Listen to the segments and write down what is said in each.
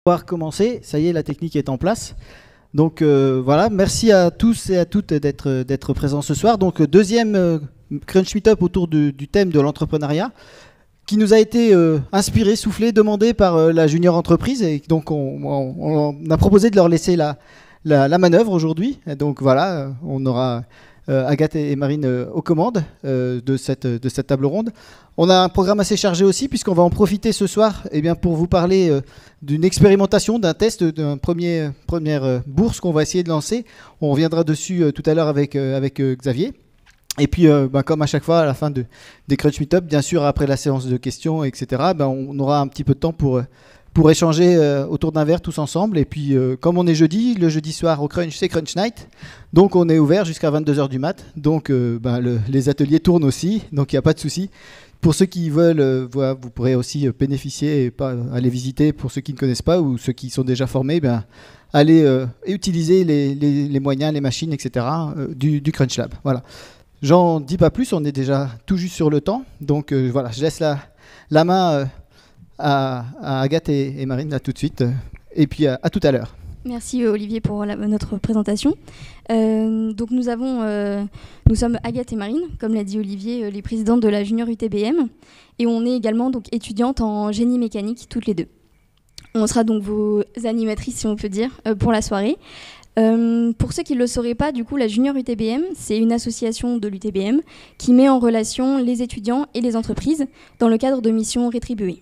Pouvoir commencer, ça y est, la technique est en place. Donc voilà, merci à tous et à toutes d'être présents ce soir. Donc deuxième Crunch Meetup autour du thème de l'entrepreneuriat, qui nous a été inspiré, soufflé, demandé par la junior entreprise. Et donc on a proposé de leur laisser la manœuvre aujourd'hui. Et donc voilà, on aura Agathe et Marine aux commandes de cette table ronde. On a un programme assez chargé aussi, puisqu'on va en profiter ce soir pour vous parler d'une expérimentation, d'un test, d'une première bourse qu'on va essayer de lancer. On reviendra dessus tout à l'heure avec Xavier. Et puis, comme à chaque fois, à la fin des Crunch Meetup, bien sûr, après la séance de questions, etc., on aura un petit peu de temps pour échanger autour d'un verre tous ensemble. Et puis, comme on est jeudi, le jeudi soir au Crunch, c'est Crunch Night. Donc, on est ouvert jusqu'à 22h du mat. Donc, les ateliers tournent aussi. Donc, il n'y a pas de souci. Pour ceux qui veulent, vous pourrez aussi bénéficier et aller visiter pour ceux qui ne connaissent pas ou ceux qui sont déjà formés, aller utiliser les moyens, les machines, etc. du Crunch Lab. Voilà. J'en dis pas plus, on est déjà tout juste sur le temps. Donc voilà, je laisse la main à Agathe et Marine là tout de suite. Et puis à tout à l'heure. Merci Olivier pour notre présentation. Donc nous sommes Agathe et Marine, comme l'a dit Olivier, les présidentes de la Junior UTBM, et on est également donc étudiantes en génie mécanique toutes les deux. On sera donc vos animatrices, si on peut dire, pour la soirée. Pour ceux qui ne le sauraient pas, du coup, la Junior UTBM, c'est une association de l'UTBM qui met en relation les étudiants et les entreprises dans le cadre de missions rétribuées.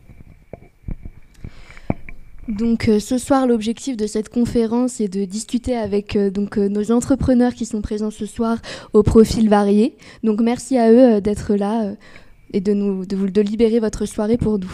Donc ce soir, l'objectif de cette conférence est de discuter avec nos entrepreneurs qui sont présents ce soir au profil varié. Donc merci à eux d'être là et de libérer votre soirée pour nous.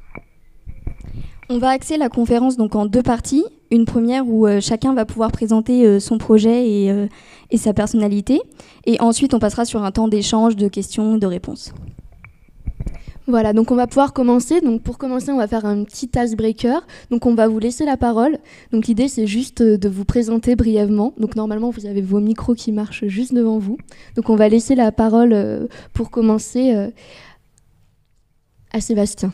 On va axer la conférence donc en deux parties. Une première où chacun va pouvoir présenter son projet et sa personnalité. Et ensuite, on passera sur un temps d'échange, de questions, de réponses. Voilà, donc on va pouvoir commencer. Donc pour commencer, on va faire un petit icebreaker. Donc on va vous laisser la parole. Donc l'idée, c'est juste de vous présenter brièvement. Donc normalement, vous avez vos micros qui marchent juste devant vous. Donc on va laisser la parole pour commencer à Sébastien.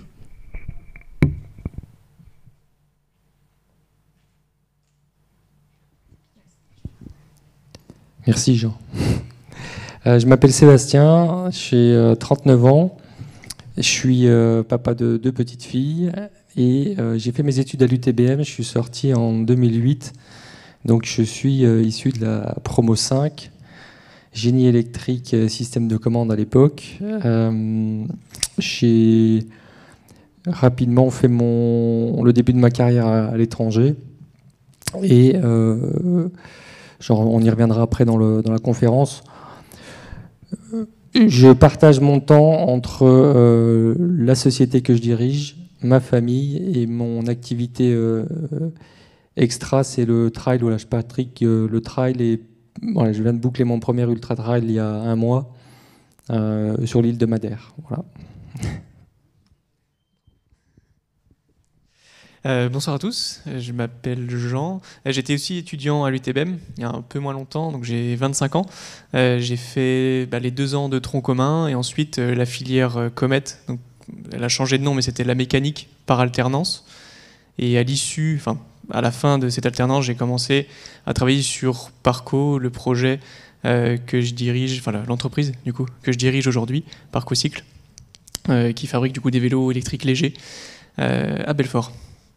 Merci Jean. Je m'appelle Sébastien, j'ai 39 ans. Je suis papa de 2 petites filles et j'ai fait mes études à l'UTBM. Je suis sorti en 2008, donc je suis issu de la promo 5, génie électrique, système de commande à l'époque. J'ai rapidement fait le début de ma carrière à l'étranger et on y reviendra après dans la conférence. Je partage mon temps entre la société que je dirige, ma famille et mon activité extra, c'est le trail où là je pratique le trail. Et voilà, je viens de boucler mon premier ultra trail il y a 1 mois sur l'île de Madère. Voilà. Bonsoir à tous, je m'appelle Jean. J'étais aussi étudiant à l'UTBM il y a un peu moins longtemps, donc j'ai 25 ans. J'ai fait les 2 ans de tronc commun et ensuite la filière Comet. Donc, elle a changé de nom, mais c'était la mécanique par alternance. Et à la fin de cette alternance, j'ai commencé à travailler sur Parco, le projet que je dirige, l'entreprise du coup que je dirige aujourd'hui, Parco Cycle, qui fabrique du coup des vélos électriques légers à Belfort.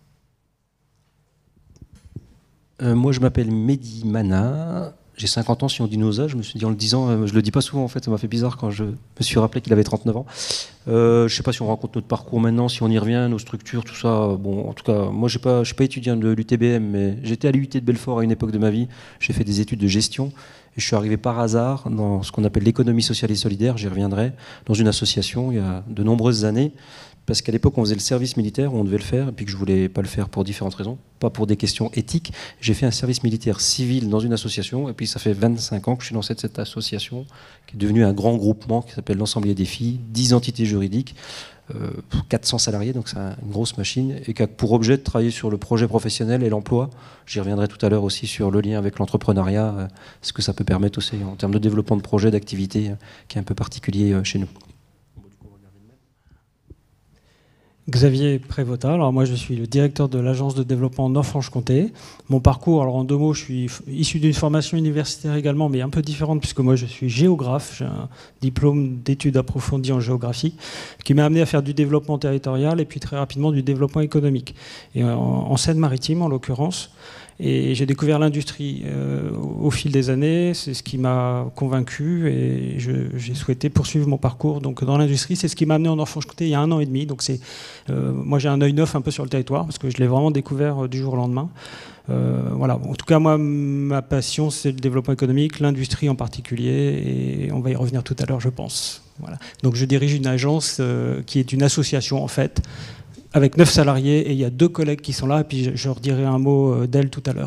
Moi, je m'appelle Mehdi Mana, j'ai 50 ans si on dit nos âges, je me suis dit en le disant, je le dis pas souvent en fait, ça m'a fait bizarre quand je me suis rappelé qu'il avait 39 ans. Je sais pas si on raconte notre parcours maintenant, si on y revient, nos structures, tout ça. Bon, en tout cas, moi je suis pas étudiant de l'UTBM, mais j'étais à l'UT de Belfort à une époque de ma vie, j'ai fait des études de gestion, et je suis arrivé par hasard dans ce qu'on appelle l'économie sociale et solidaire, j'y reviendrai, dans une association il y a de nombreuses années. Parce qu'à l'époque, on faisait le service militaire, on devait le faire, et puis que je voulais pas le faire pour différentes raisons, pas pour des questions éthiques. J'ai fait un service militaire civil dans une association, et puis ça fait 25 ans que je suis dans cette association, qui est devenue un grand groupement qui s'appelle l'Ensemble des Défis, 10 entités juridiques, 400 salariés, donc c'est une grosse machine, et qui a pour objet de travailler sur le projet professionnel et l'emploi. J'y reviendrai tout à l'heure aussi sur le lien avec l'entrepreneuriat, ce que ça peut permettre aussi en termes de développement de projets, d'activités, qui est un peu particulier chez nous. Xavier Prévota. Alors moi je suis le directeur de l'agence de développement Nord-Franche-Comté. Mon parcours, alors en 2 mots, je suis issu d'une formation universitaire également, mais un peu différente puisque moi je suis géographe. J'ai un diplôme d'études approfondies en géographie qui m'a amené à faire du développement territorial et puis très rapidement du développement économique. Et en Seine-Maritime en l'occurrence. Et j'ai découvert l'industrie au fil des années, c'est ce qui m'a convaincu et j'ai souhaité poursuivre mon parcours donc, dans l'industrie. C'est ce qui m'a amené en Nord-Franche-Comté il y a 1 an et demi. Donc moi j'ai un œil neuf un peu sur le territoire parce que je l'ai vraiment découvert du jour au lendemain. Voilà. En tout cas, moi, ma passion, c'est le développement économique, l'industrie en particulier, et on va y revenir tout à l'heure, je pense. Voilà. Donc je dirige une agence qui est une association en fait, avec 9 salariés, et il y a 2 collègues qui sont là, et puis je redirai un mot d'elle tout à l'heure.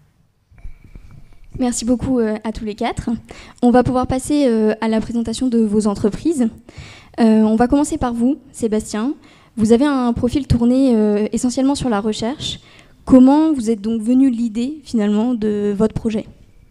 Merci beaucoup à tous les 4. On va pouvoir passer à la présentation de vos entreprises. On va commencer par vous, Sébastien. Vous avez un profil tourné essentiellement sur la recherche. Comment vous êtes donc venu l'idée, finalement, de votre projet ?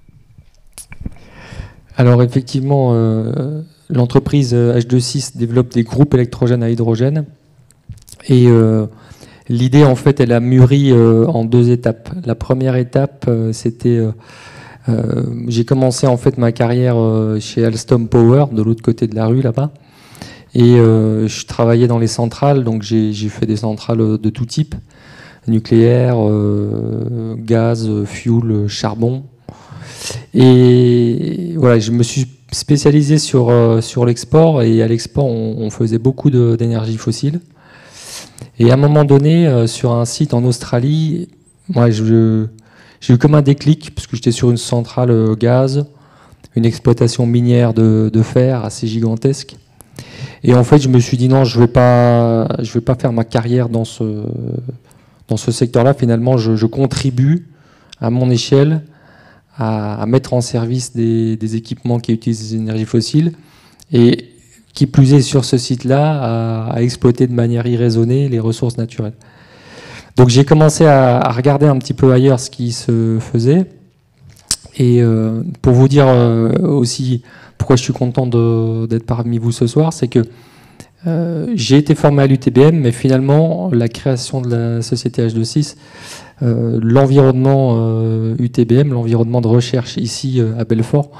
Alors effectivement, l'entreprise H26 développe des groupes électrogènes à hydrogène. Et l'idée, en fait, elle a mûri en 2 étapes. La première étape, c'était... j'ai commencé, en fait, ma carrière chez Alstom Power, de l'autre côté de la rue, là-bas. Et je travaillais dans les centrales, donc j'ai fait des centrales de tout type. Nucléaire, gaz, fuel, charbon. Et voilà, je me suis spécialisé sur l'export. Et à l'export, on faisait beaucoup d'énergie fossile. Et à un moment donné, sur un site en Australie, moi, j'ai eu comme un déclic, parce que j'étais sur une centrale gaz, une exploitation minière de fer assez gigantesque. Et en fait, je me suis dit non, je vais pas faire ma carrière dans ce secteur-là. Finalement, je contribue à mon échelle à mettre en service des équipements qui utilisent des énergies fossiles. Et qui plus est sur ce site-là, à exploiter de manière irraisonnée les ressources naturelles. Donc j'ai commencé à regarder un petit peu ailleurs ce qui se faisait. Et pour vous dire aussi pourquoi je suis content d'être parmi vous ce soir, c'est que j'ai été formé à l'UTBM, mais finalement la création de la société H26, l'environnement UTBM, l'environnement de recherche ici à Belfort,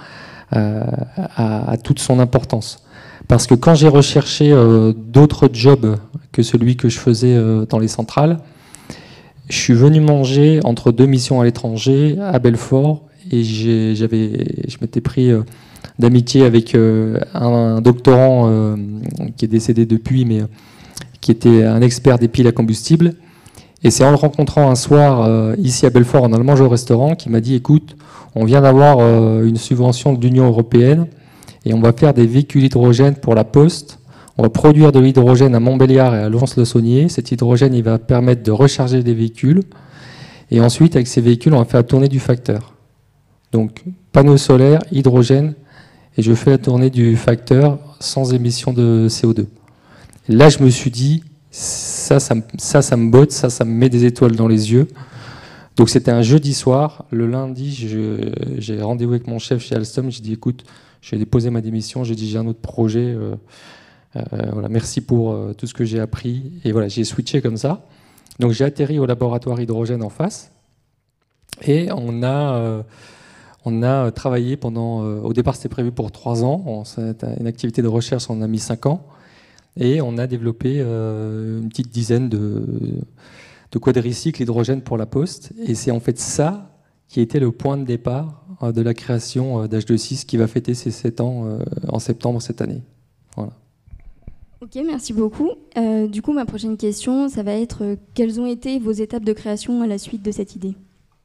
a toute son importance. Parce que quand j'ai recherché d'autres jobs que celui que je faisais dans les centrales, je suis venu manger entre 2 missions à l'étranger, à Belfort, et je m'étais pris d'amitié avec un doctorant qui est décédé depuis, mais qui était un expert des piles à combustible. Et c'est en le rencontrant un soir ici à Belfort, en allant manger au restaurant, qu'il m'a dit « Écoute, on vient d'avoir une subvention de l'Union européenne, et on va faire des véhicules hydrogène pour la Poste. On va produire de l'hydrogène à Montbéliard et à Lons-le-Saunier. Cet hydrogène, il va permettre de recharger des véhicules. Et ensuite, avec ces véhicules, on va faire tourner du facteur. Donc, panneaux solaires, hydrogène, et je fais la tournée du facteur sans émission de CO2. Et là, je me suis dit, ça me botte, ça me met des étoiles dans les yeux. Donc, c'était un jeudi soir. Le lundi, j'ai rendez-vous avec mon chef chez Alstom. J'ai dit, écoute, j'ai déposé ma démission, j'ai dit j'ai un autre projet, voilà, merci pour tout ce que j'ai appris. Et voilà, j'ai switché comme ça. Donc j'ai atterri au laboratoire hydrogène en face. Et on a travaillé pendant, au départ c'était prévu pour 3 ans, c'était une activité de recherche, on a mis 5 ans. Et on a développé une petite dizaine de quadricycles hydrogène pour la Poste. Et c'est en fait ça qui était le point de départ de la création d'H26 qui va fêter ses 7 ans en septembre cette année. Voilà. Ok, merci beaucoup. Du coup, ma prochaine question, ça va être quelles ont été vos étapes de création à la suite de cette idée ?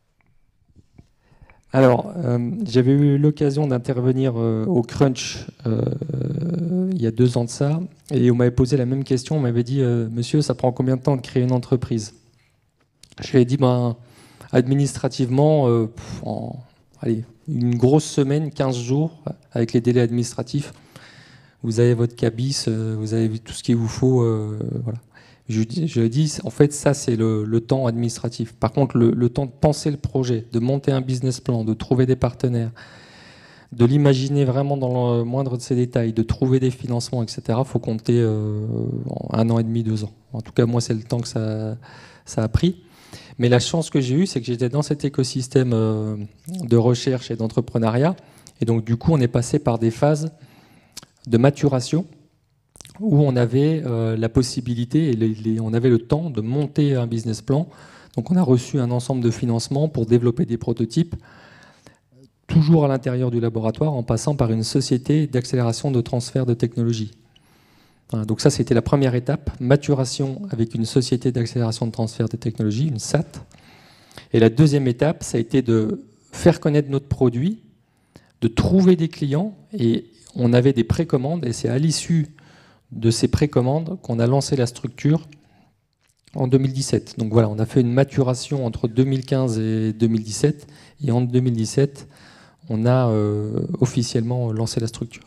Alors, j'avais eu l'occasion d'intervenir au Crunch il y a 2 ans de ça, et on m'avait posé la même question, on m'avait dit « Monsieur, ça prend combien de temps de créer une entreprise ?» Je lui ai dit administrativement, une grosse semaine, 15 jours, avec les délais administratifs. Vous avez votre cabis, vous avez tout ce qu'il vous faut. Voilà. Je lui ai dit, en fait, ça, c'est le temps administratif. Par contre, le temps de penser le projet, de monter un business plan, de trouver des partenaires, de l'imaginer vraiment dans le moindre de ses détails, de trouver des financements, etc., il faut compter 1 an et demi, 2 ans. En tout cas, moi, c'est le temps que ça a pris. Mais la chance que j'ai eue, c'est que j'étais dans cet écosystème de recherche et d'entrepreneuriat. Et donc, du coup, on est passé par des phases de maturation où on avait la possibilité et on avait le temps de monter un business plan. Donc, on a reçu un ensemble de financements pour développer des prototypes, toujours à l'intérieur du laboratoire, en passant par une société d'accélération de transfert de technologie. Donc ça, c'était la première étape, maturation avec une société d'accélération de transfert de technologie, une SAT. Et la deuxième étape, ça a été de faire connaître notre produit, de trouver des clients, et on avait des précommandes, et c'est à l'issue de ces précommandes qu'on a lancé la structure en 2017. Donc voilà, on a fait une maturation entre 2015 et 2017, et en 2017, on a officiellement lancé la structure.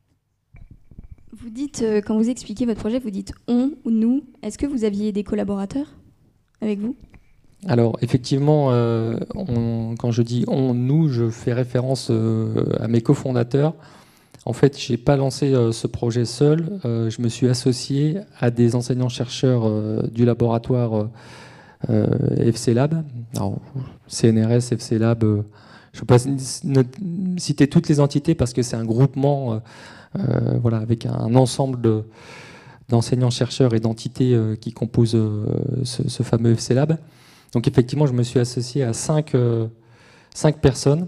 Vous dites, quand vous expliquez votre projet, vous dites « on » ou « nous ». Est-ce que vous aviez des collaborateurs avec vous ? Alors, effectivement, quand je dis « on », « nous », je fais référence à mes cofondateurs. En fait, je n'ai pas lancé ce projet seul. Je me suis associé à des enseignants-chercheurs du laboratoire FC Lab. Alors, CNRS, FC Lab, je ne vais pas citer toutes les entités parce que c'est un groupement voilà, avec un ensemble d'enseignants-chercheurs et d'entités qui composent ce fameux FC Lab. Donc effectivement, je me suis associé à 5 personnes.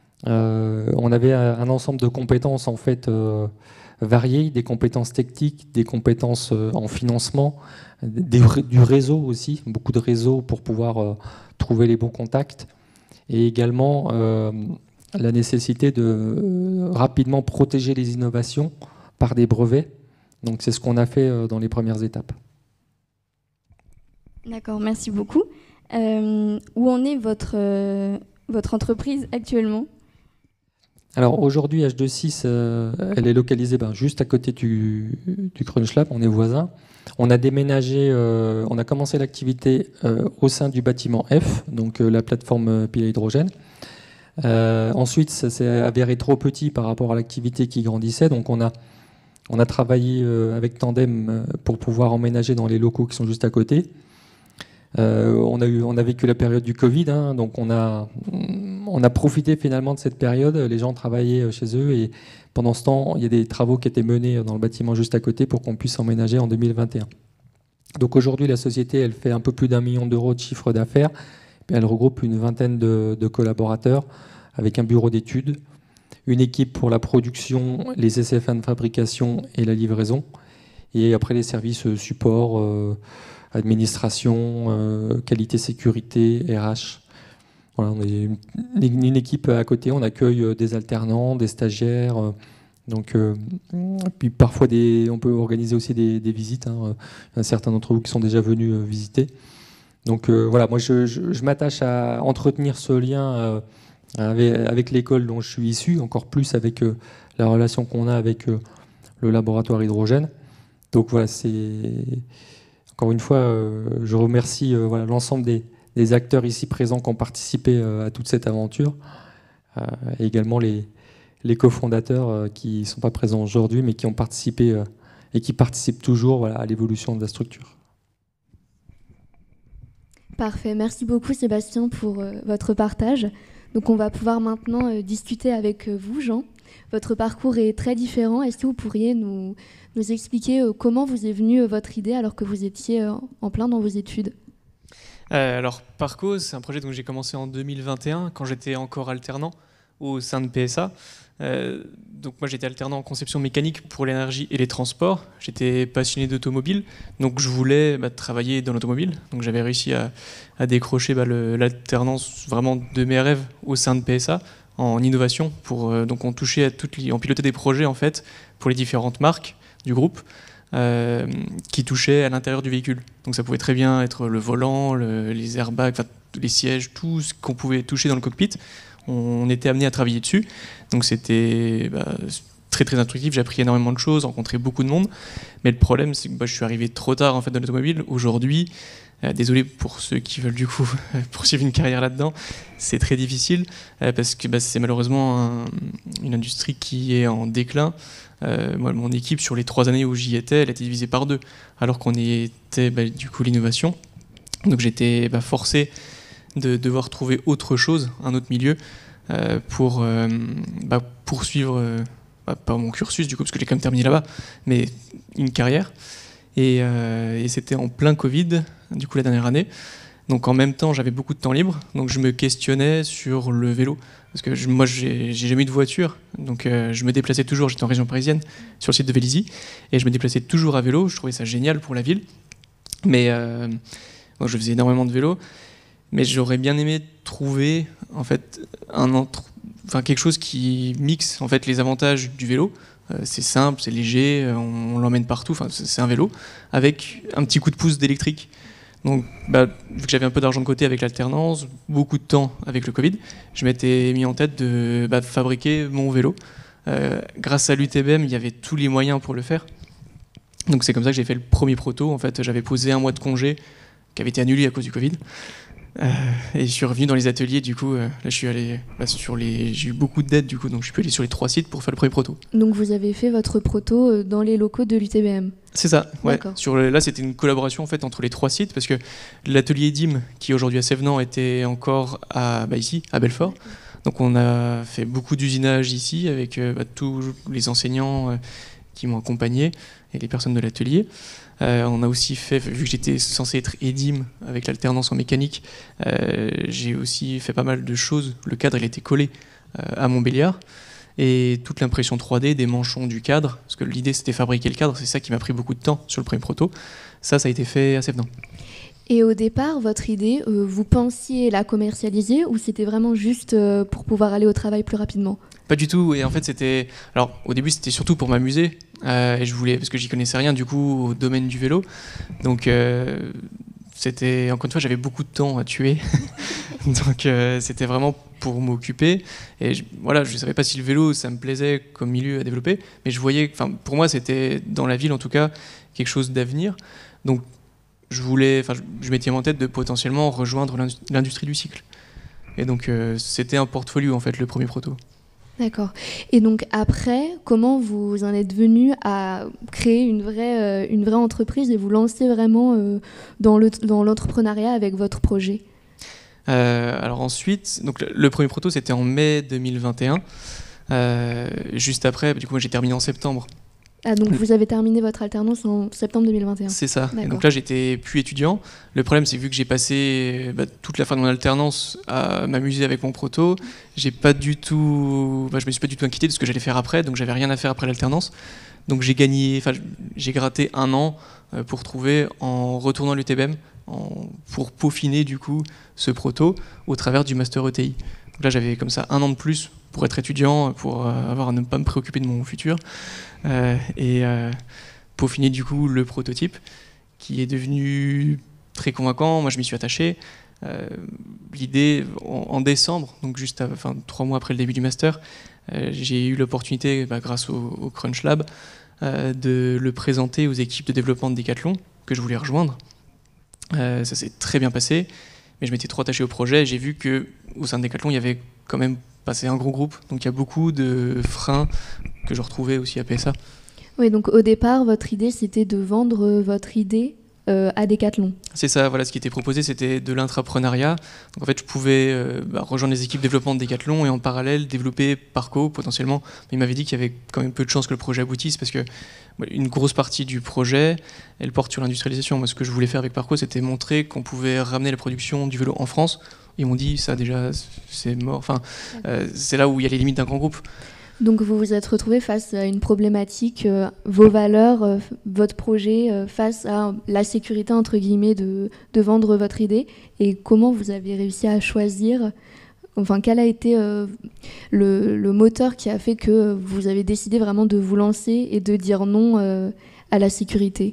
On avait un ensemble de compétences en fait variées, des compétences techniques, des compétences en financement, du réseau aussi, beaucoup de réseaux pour pouvoir trouver les bons contacts, et également la nécessité de rapidement protéger les innovations par des brevets. Donc c'est ce qu'on a fait dans les premières étapes. D'accord, merci beaucoup. Où en est votre entreprise actuellement ? Alors aujourd'hui, H26, elle est localisée juste à côté du Crunch Lab, on est voisins. On a déménagé, on a commencé l'activité au sein du bâtiment F, donc la plateforme pile à hydrogène. Ensuite, ça s'est avéré trop petit par rapport à l'activité qui grandissait, donc on a travaillé avec Tandem pour pouvoir emménager dans les locaux qui sont juste à côté. On a vécu la période du Covid, donc on a profité finalement de cette période. Les gens travaillaient chez eux et pendant ce temps, il y a des travaux qui étaient menés dans le bâtiment juste à côté pour qu'on puisse emménager en 2021. Donc aujourd'hui, la société, elle fait un peu plus d'1 million d'euros de chiffre d'affaires. Elle regroupe une vingtaine de collaborateurs avec un bureau d'études, une équipe pour la production, les SFA de fabrication et la livraison, et après les services support, administration, qualité, sécurité, RH. Voilà, on est une équipe à côté, on accueille des alternants, des stagiaires, donc, puis parfois on peut organiser aussi des visites, un certain d'entre vous qui sont déjà venus visiter. Donc voilà, moi je m'attache à entretenir ce lien avec l'école dont je suis issu, encore plus avec la relation qu'on a avec le laboratoire hydrogène. Donc voilà, encore une fois, je remercie l'ensemble des acteurs ici présents qui ont participé à toute cette aventure, et également les cofondateurs qui ne sont pas présents aujourd'hui, mais qui ont participé et qui participent toujours à l'évolution de la structure. Parfait, merci beaucoup Sébastien pour votre partage. Donc on va pouvoir maintenant discuter avec vous, Jean. Votre parcours est très différent. Est-ce que vous pourriez nous expliquer comment vous est venue votre idée alors que vous étiez en plein dans vos études ? Alors Parco, c'est un projet que j'ai commencé en 2021 quand j'étais encore alternant au sein de PSA. Donc moi j'étais alternant en conception mécanique pour l'énergie et les transports. J'étais passionné d'automobile, donc je voulais travailler dans l'automobile. Donc j'avais réussi à décrocher l'alternance vraiment de mes rêves au sein de PSA en innovation. Donc on touchait on pilotait des projets en fait pour les différentes marques du groupe qui touchaient à l'intérieur du véhicule. Donc ça pouvait très bien être le volant, les airbags, les sièges, tout ce qu'on pouvait toucher dans le cockpit. On était amené à travailler dessus, donc c'était très très instructif, j'ai appris énormément de choses, rencontré beaucoup de monde, mais le problème c'est que je suis arrivé trop tard en fait dans l'automobile. Aujourd'hui, désolé pour ceux qui veulent du coup poursuivre une carrière là-dedans, c'est très difficile parce que c'est malheureusement une industrie qui est en déclin. Moi, mon équipe, sur les 3 années où j'y étais, elle a été divisée par 2, alors qu'on était du coup l'innovation. Donc j'étais forcé de devoir trouver autre chose, un autre milieu, pour poursuivre, pas mon cursus du coup, parce que j'ai quand même terminé là-bas, mais une carrière. Et c'était en plein Covid, du coup la dernière année. Donc en même temps, j'avais beaucoup de temps libre, donc je me questionnais sur le vélo. Parce que moi, j'ai jamais eu de voiture, donc je me déplaçais toujours, j'étais en région parisienne, sur le site de Vélizy, et je me déplaçais toujours à vélo, je trouvais ça génial pour la ville. Mais je faisais énormément de vélo, mais j'aurais bien aimé trouver en fait, quelque chose qui mixe en fait, les avantages du vélo. C'est simple, c'est léger, on l'emmène partout, c'est un vélo, avec un petit coup de pouce d'électrique. Donc, vu que j'avais un peu d'argent de côté avec l'alternance, beaucoup de temps avec le Covid, je m'étais mis en tête de fabriquer mon vélo. Grâce à l'UTBM, il y avait tous les moyens pour le faire. Donc c'est comme ça que j'ai fait le premier proto. En fait, j'avais posé 1 mois de congé qui avait été annulé à cause du Covid. Et je suis revenu dans les ateliers, du coup, là je suis allé j'ai eu beaucoup d'aide, du coup, donc je suis allé sur les 3 sites pour faire le premier proto. Donc vous avez fait votre proto dans les locaux de l'UTBM? C'est ça, ouais. D'accord. Là, c'était une collaboration en fait entre les 3 sites, parce que l'atelier DIM, qui est aujourd'hui à Sévenant, était encore ici, à Belfort. Donc on a fait beaucoup d'usinage ici, avec tous les enseignants qui m'ont accompagné, et les personnes de l'atelier. On a aussi fait, vu que j'étais censé être EDIM avec l'alternance en mécanique, j'ai aussi fait pas mal de choses. Le cadre, il a été collé à Montbéliard. Et toute l'impression 3D des manchons du cadre, parce que l'idée c'était fabriquer le cadre, c'est ça qui m'a pris beaucoup de temps sur le premier proto. Ça a été fait à Sévenant. Et au départ, votre idée, vous pensiez la commercialiser ou c'était vraiment juste pour pouvoir aller au travail plus rapidement? Pas du tout, et en fait c'était... Alors au début c'était surtout pour m'amuser, et je voulais, parce que j'y connaissais rien du coup au domaine du vélo, donc c'était, encore une fois, j'avais beaucoup de temps à tuer, donc c'était vraiment pour m'occuper, et je savais pas si le vélo ça me plaisait comme milieu à développer, mais je voyais, pour moi c'était dans la ville en tout cas quelque chose d'avenir, donc je m'étais mis en tête de potentiellement rejoindre l'industrie du cycle, et donc c'était un portfolio en fait le premier proto. D'accord. Et donc après, comment vous en êtes venu à créer une vraie entreprise et vous lancer vraiment dans l'entrepreneuriat avec votre projet? Alors ensuite, donc le premier proto c'était en mai 2021. Juste après, du coup moi j'ai terminé en septembre. Ah, donc vous avez terminé votre alternance en septembre 2021. C'est ça. D'accord. Et donc là, j'étais plus étudiant. Le problème, c'est que vu que j'ai passé toute la fin de mon alternance à m'amuser avec mon proto, je me suis pas du tout inquiété de ce que j'allais faire après, donc j'avais rien à faire après l'alternance. Donc j'ai gratté 1 an pour trouver, en retournant à l'UTBM, pour peaufiner du coup ce proto au travers du master ETI. Donc là, j'avais comme ça 1 an de plus pour être étudiant, pour avoir à ne pas me préoccuper de mon futur. Et peaufiner du coup le prototype qui est devenu très convaincant. Moi je m'y suis attaché. L'idée en décembre, donc 3 mois après le début du master, j'ai eu l'opportunité grâce au Crunch Lab de le présenter aux équipes de développement de Decathlon que je voulais rejoindre. Ça s'est très bien passé, mais je m'étais trop attaché au projet. J'ai vu que au sein de Decathlon il y avait quand même passé un gros groupe, donc il y a beaucoup de freins que je retrouvais aussi à PSA. Oui, donc au départ, votre idée, c'était de vendre votre idée à Decathlon. C'est ça, voilà, ce qui était proposé, c'était de l'intrapreneuriat. Donc en fait, je pouvais rejoindre les équipes développement de Decathlon et en parallèle développer Parco potentiellement. Mais il m'avait dit qu'il y avait quand même peu de chances que le projet aboutisse parce que une grosse partie du projet, elle porte sur l'industrialisation. Moi, ce que je voulais faire avec Parco, c'était montrer qu'on pouvait ramener la production du vélo en France. Ils m'ont dit, ça déjà, c'est mort. Enfin, c'est là où il y a les limites d'un grand groupe. Donc vous vous êtes retrouvé face à une problématique, vos valeurs, votre projet, face à la sécurité, entre guillemets, de vendre votre idée. Et comment vous avez réussi à choisir, enfin quel a été le moteur qui a fait que vous avez décidé vraiment de vous lancer et de dire non à la sécurité?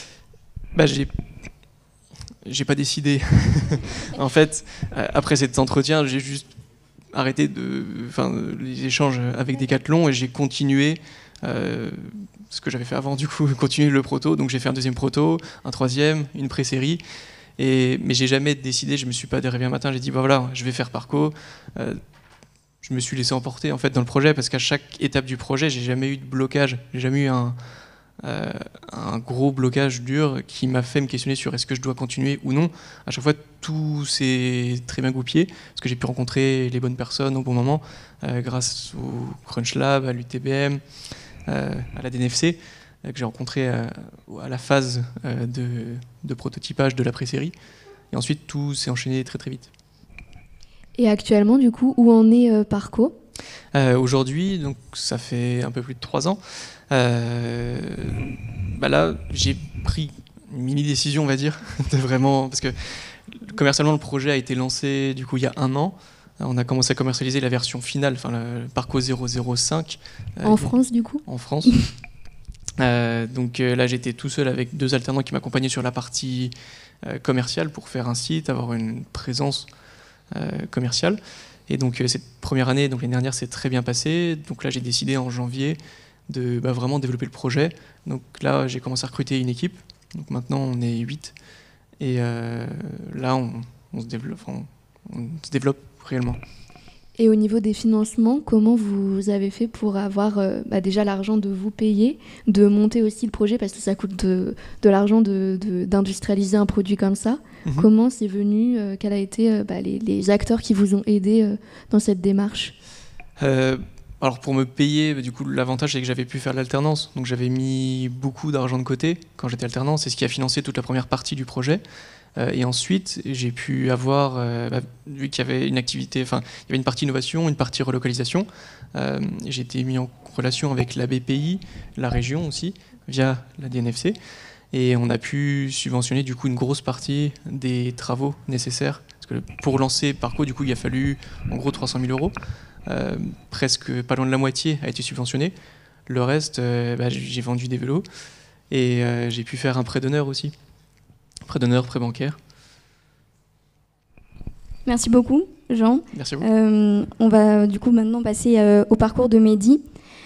J'ai pas décidé. En fait, après cet entretien, j'ai juste arrêté les échanges avec Decathlon et j'ai continué ce que j'avais fait avant, du coup, continuer le proto. Donc j'ai fait un deuxième proto, un troisième, une pré-série. Mais j'ai jamais décidé, je me suis pas réveillé un matin, j'ai dit bah voilà, je vais faire Parco. Je me suis laissé emporter en fait dans le projet parce qu'à chaque étape du projet, j'ai jamais eu de blocage, j'ai jamais eu un gros blocage dur qui m'a fait me questionner sur est-ce que je dois continuer ou non. À chaque fois, tout s'est très bien goupillé parce que j'ai pu rencontrer les bonnes personnes au bon moment grâce au Crunch Lab, à l'UTBM, à la DNFC que j'ai rencontré à la phase de prototypage de la pré-série. Et ensuite, tout s'est enchaîné très très vite. Et actuellement, du coup, où en est Parco ? Aujourd'hui, donc ça fait un peu plus de 3 ans. Là, j'ai pris une mini-décision, on va dire, de vraiment, parce que commercialement, le projet a été lancé du coup il y a 1 an. On a commencé à commercialiser la version finale, enfin le Parco 005. En France, du coup ? En France. Donc là, j'étais tout seul avec 2 alternants qui m'accompagnaient sur la partie commerciale pour faire un site, avoir une présence commerciale. Et donc cette première année, donc l'année dernière, c'est très bien passé. Donc là, j'ai décidé en janvier de vraiment développer le projet. Donc là, j'ai commencé à recruter une équipe. Donc maintenant, on est 8. Et là, on se développe réellement. Et au niveau des financements, comment vous avez fait pour avoir déjà l'argent de vous payer, de monter aussi le projet, parce que ça coûte de l'argent d'industrialiser un produit comme ça. Comment c'est venu, quels ont été les acteurs qui vous ont aidé dans cette démarche ? Alors pour me payer, du coup, l'avantage c'est que j'avais pu faire de l'alternance. Donc j'avais mis beaucoup d'argent de côté quand j'étais alternant. C'est ce qui a financé toute la première partie du projet. Et ensuite, j'ai pu avoir, vu qu'il y avait une activité, enfin, il y avait une partie innovation, une partie relocalisation. J'ai été mis en relation avec la BPI, la région aussi, via la DNFC. Et on a pu subventionner du coup une grosse partie des travaux nécessaires. Parce que pour lancer Parco, du coup, il a fallu en gros 300 000 €. Presque pas loin de la moitié a été subventionné. Le reste, j'ai vendu des vélos. Et j'ai pu faire un prêt d'honneur aussi. Prêt d'honneur, prêt bancaire. Merci beaucoup, Jean. Merci à vous. On va du coup maintenant passer au parcours de Mehdi.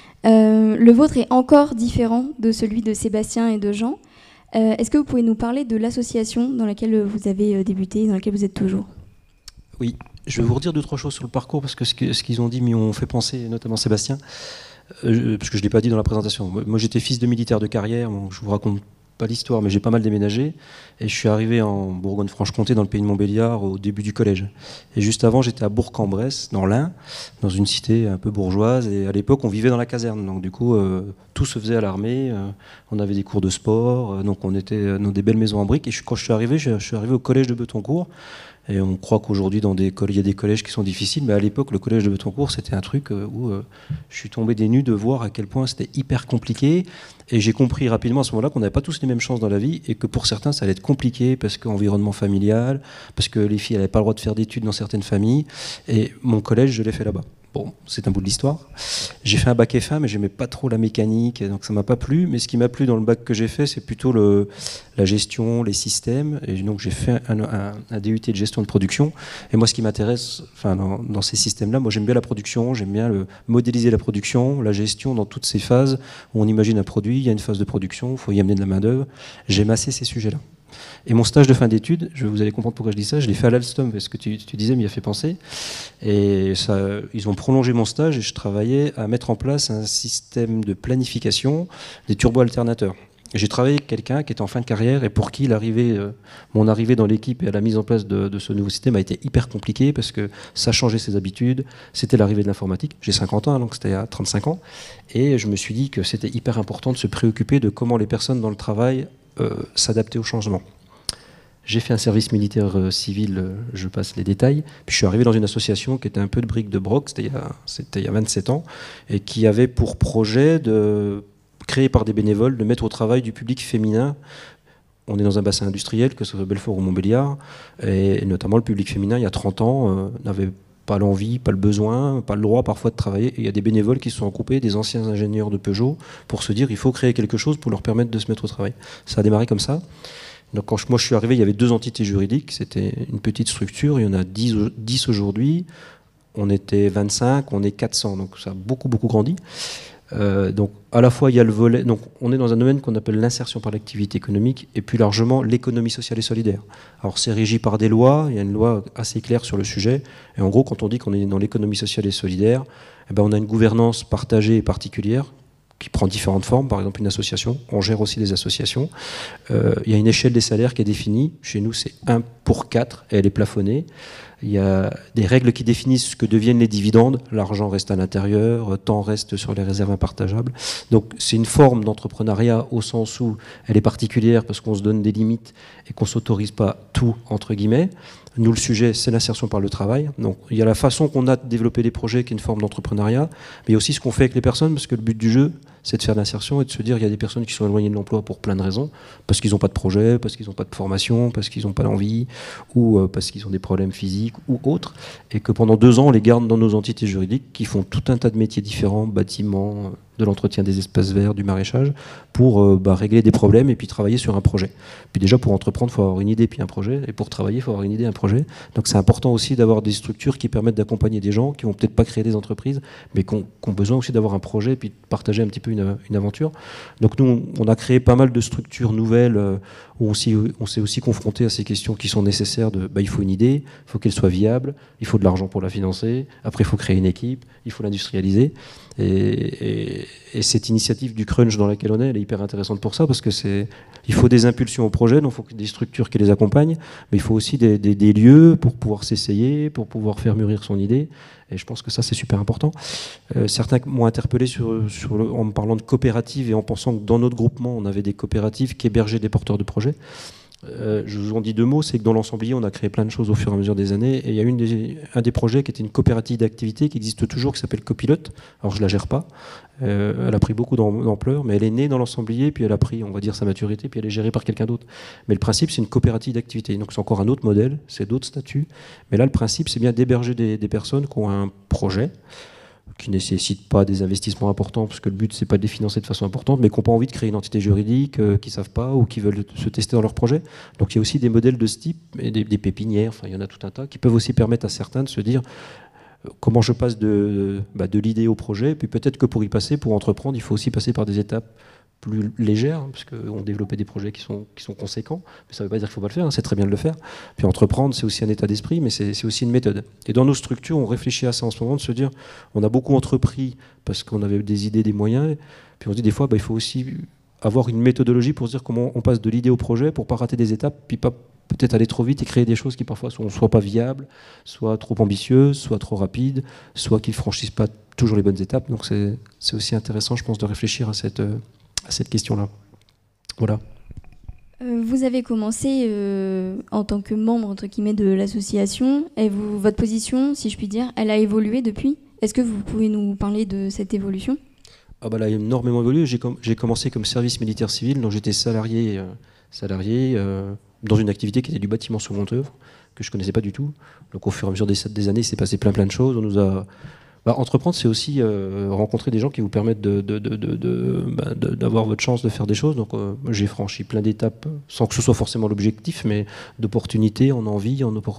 Le vôtre est encore différent de celui de Sébastien et de Jean. Est-ce que vous pouvez nous parler de l'association dans laquelle vous avez débuté, dans laquelle vous êtes toujours ? Oui, je vais vous redire 2-3 choses sur le parcours parce que ce qu'ils ont dit m'y ont fait penser, notamment Sébastien, parce que je ne l'ai pas dit dans la présentation. Moi j'étais fils de militaire de carrière, donc je vous raconte pas l'histoire, mais j'ai pas mal déménagé et je suis arrivé en Bourgogne-Franche-Comté, dans le pays de Montbéliard, au début du collège. Et juste avant, j'étais à Bourg-en-Bresse, dans l'Ain, dans une cité un peu bourgeoise. Et à l'époque, on vivait dans la caserne, donc du coup, tout se faisait à l'armée. On avait des cours de sport, donc on était dans des belles maisons en briques. Et quand je suis arrivé au collège de Betoncourt. Et on croit qu'aujourd'hui, il y a des collèges qui sont difficiles, mais à l'époque, le collège de Betoncourt, c'était un truc où je suis tombé des nues de voir à quel point c'était hyper compliqué. Et j'ai compris rapidement à ce moment-là qu'on n'avait pas tous les mêmes chances dans la vie et que pour certains, ça allait être compliqué parce qu'environnement familial, parce que les filles n'avaient pas le droit de faire d'études dans certaines familles. Et mon collège, je l'ai fait là-bas. Bon, c'est un bout de l'histoire. J'ai fait un bac F1, mais j'aimais pas trop la mécanique, donc ça m'a pas plu. Mais ce qui m'a plu dans le bac que j'ai fait, c'est plutôt la gestion, les systèmes. Et donc j'ai fait un DUT de gestion de production. Et moi, ce qui m'intéresse, dans ces systèmes-là, moi j'aime bien la production, j'aime bien modéliser la production, la gestion dans toutes ces phases où on imagine un produit, il y a une phase de production, il faut y amener de la main-d'œuvre. J'aime assez ces sujets-là. Et mon stage de fin d'études, vous allez comprendre pourquoi je dis ça, je l'ai fait à l'Alstom, parce que tu disais, m'y a fait penser. Et ils ont prolongé mon stage et je travaillais à mettre en place un système de planification des turbo-alternateurs. J'ai travaillé avec quelqu'un qui était en fin de carrière et pour qui mon arrivée dans l'équipe et à la mise en place de ce nouveau système a été hyper compliqué parce que ça changeait ses habitudes, c'était l'arrivée de l'informatique. J'ai 50 ans, donc c'était à 35 ans. Et je me suis dit que c'était hyper important de se préoccuper de comment les personnes dans le travail s'adapter au changement. J'ai fait un service militaire civil, je passe les détails, puis je suis arrivé dans une association qui était un peu de briques de broc, c'était il y a 27 ans, et qui avait pour projet, créé par des bénévoles, de mettre au travail du public féminin. On est dans un bassin industriel, que ce soit Belfort ou Montbéliard, et notamment le public féminin, il y a 30 ans, n'avait pas l'envie, pas le besoin, pas le droit parfois de travailler. Et il y a des bénévoles qui se sont regroupés, des anciens ingénieurs de Peugeot, pour se dire il faut créer quelque chose pour leur permettre de se mettre au travail. Ça a démarré comme ça. Donc quand moi je suis arrivé, il y avait 2 entités juridiques, c'était une petite structure, il y en a 10 aujourd'hui, on était 25, on est 400, donc ça a beaucoup grandi. Donc à la fois il y a le volet, donc on est dans un domaine qu'on appelle l'insertion par l'activité économique et plus largement l'économie sociale et solidaire. Alors c'est régi par des lois, il y a une loi assez claire sur le sujet, et en gros quand on dit qu'on est dans l'économie sociale et solidaire, eh ben, on a une gouvernance partagée et particulière qui prend différentes formes, par exemple une association, on gère aussi des associations, il y a une échelle des salaires qui est définie, chez nous c'est 1 pour 4 et elle est plafonnée. Il y a des règles qui définissent ce que deviennent les dividendes. L'argent reste à l'intérieur, temps reste sur les réserves impartageables. Donc c'est une forme d'entrepreneuriat au sens où elle est particulière parce qu'on se donne des limites et qu'on ne s'autorise pas tout, entre guillemets. Nous, le sujet, c'est l'insertion par le travail. Donc il y a la façon qu'on a de développer des projets qui est une forme d'entrepreneuriat, mais il y a aussi ce qu'on fait avec les personnes, parce que le but du jeu, c'est de faire l'insertion et de se dire il y a des personnes qui sont éloignées de l'emploi pour plein de raisons, parce qu'ils n'ont pas de projet, parce qu'ils n'ont pas de formation, parce qu'ils n'ont pas d'envie, ou parce qu'ils ont des problèmes physiques ou autres, et que pendant 2 ans, on les garde dans nos entités juridiques qui font tout un tas de métiers différents, bâtiments, de l'entretien des espaces verts, du maraîchage, pour régler des problèmes et puis travailler sur un projet. Puis déjà, pour entreprendre, il faut avoir une idée puis un projet, et pour travailler, il faut avoir une idée, un projet. Donc c'est important aussi d'avoir des structures qui permettent d'accompagner des gens qui vont peut-être pas créer des entreprises, mais qui ont besoin aussi d'avoir un projet et puis de partager un petit peu une aventure. Donc nous, on a créé pas mal de structures nouvelles où on s'est aussi confronté à ces questions qui sont nécessaires de, il faut une idée, il faut qu'elle soit viable, il faut de l'argent pour la financer, après il faut créer une équipe, il faut l'industrialiser. Et cette initiative du crunch dans laquelle on est, elle est hyper intéressante pour ça, parce que il faut des impulsions au projet, donc il faut des structures qui les accompagnent, mais il faut aussi des lieux pour pouvoir s'essayer, pour pouvoir faire mûrir son idée. Et je pense que ça, c'est super important. Certains m'ont interpellé en me parlant de coopératives et en pensant que dans notre groupement, on avait des coopératives qui hébergeaient des porteurs de projets. Je vous en dis 2 mots, c'est que dans l'ensemblier, on a créé plein de choses au fur et à mesure des années, et il y a un des projets qui était une coopérative d'activité qui existe toujours, qui s'appelle Copilote. Alors je la gère pas, elle a pris beaucoup d'ampleur, mais elle est née dans l'ensemblier, puis elle a pris, on va dire, sa maturité, puis elle est gérée par quelqu'un d'autre. Mais le principe, c'est une coopérative d'activité, donc c'est encore un autre modèle, c'est d'autres statuts, mais là le principe, c'est bien d'héberger des personnes qui ont un projet, qui ne nécessitent pas des investissements importants, parce que le but, c'est pas de les financer de façon importante, mais qui n'ont pas envie de créer une entité juridique, qui ne savent pas, ou qui veulent se tester dans leur projet. Donc il y a aussi des modèles de ce type, et des pépinières, enfin il y en a tout un tas, qui peuvent aussi permettre à certains de se dire comment je passe de l'idée au projet, puis peut-être que pour y passer, pour entreprendre, il faut aussi passer par des étapes plus légères, hein, parce qu'on développait des projets qui sont conséquents, mais ça ne veut pas dire qu'il ne faut pas le faire, hein, c'est très bien de le faire. Puis entreprendre, c'est aussi un état d'esprit, mais c'est aussi une méthode. Et dans nos structures, on réfléchit à ça en ce moment, de se dire, on a beaucoup entrepris parce qu'on avait des idées, des moyens, puis on se dit des fois, il faut aussi avoir une méthodologie pour se dire comment on passe de l'idée au projet, pour ne pas rater des étapes, puis pas peut-être aller trop vite et créer des choses qui parfois sont soit pas viables, soit trop ambitieuses, soit trop rapides, soit qui ne franchissent pas toujours les bonnes étapes. Donc c'est aussi intéressant, je pense, de réfléchir à cette question-là. Voilà. Vous avez commencé en tant que membre, entre guillemets, de l'association, et votre position, si je puis dire, elle a évolué depuis. Est-ce que vous pouvez nous parler de cette évolution ? Elle a énormément évolué. J'ai commencé comme service militaire civil, donc j'étais salarié dans une activité qui était du bâtiment seconde œuvre, que je ne connaissais pas du tout. Donc au fur et à mesure des années, il s'est passé plein de choses. On nous a... entreprendre, c'est aussi rencontrer des gens qui vous permettent d'avoir votre chance de faire des choses. Donc j'ai franchi plein d'étapes, sans que ce soit forcément l'objectif, mais d'opportunités, en envie,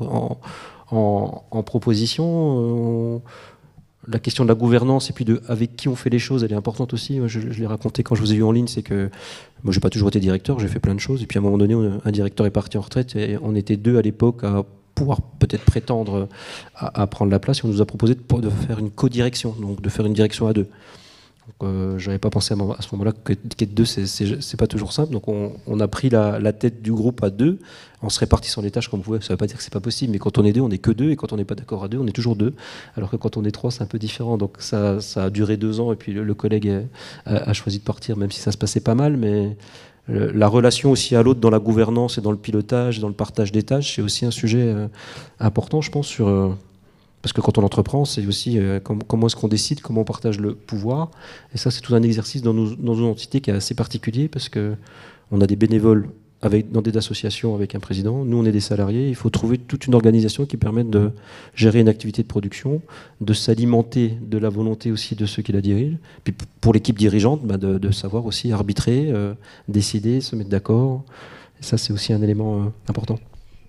en proposition. La question de la gouvernance et puis avec qui on fait les choses, elle est importante aussi. Je l'ai raconté quand je vous ai vu en ligne, c'est que moi, j'ai pas toujours été directeur, j'ai fait plein de choses. Et puis à un moment donné, un directeur est parti en retraite et on était 2 à l'époque à pouvoir peut-être prétendre à prendre la place, et on nous a proposé de faire une co-direction, donc de faire une direction à 2. Donc j'avais pas pensé à ce moment-là qu'être 2, c'est pas toujours simple. Donc on a pris la tête du groupe à 2, en se répartissant les tâches comme vous pouvez. Ça veut pas dire que c'est pas possible, mais quand on est 2, on est que 2, et quand on n'est pas d'accord à 2, on est toujours 2. Alors que quand on est 3, c'est un peu différent. Donc ça a duré 2 ans, et puis le collègue a choisi de partir, même si ça se passait pas mal, mais la relation aussi à l'autre dans la gouvernance et dans le pilotage, dans le partage des tâches, c'est aussi un sujet important, je pense, parce que quand on entreprend, c'est aussi comment est-ce qu'on décide, comment on partage le pouvoir. Et ça, c'est tout un exercice dans nos entités qui est assez particulier, parce qu'on a des bénévoles dans des associations avec un président. Nous, on est des salariés. Il faut trouver toute une organisation qui permette de gérer une activité de production, de s'alimenter de la volonté aussi de ceux qui la dirigent. Puis pour l'équipe dirigeante, de savoir aussi arbitrer, décider, se mettre d'accord. Et ça, c'est aussi un élément important.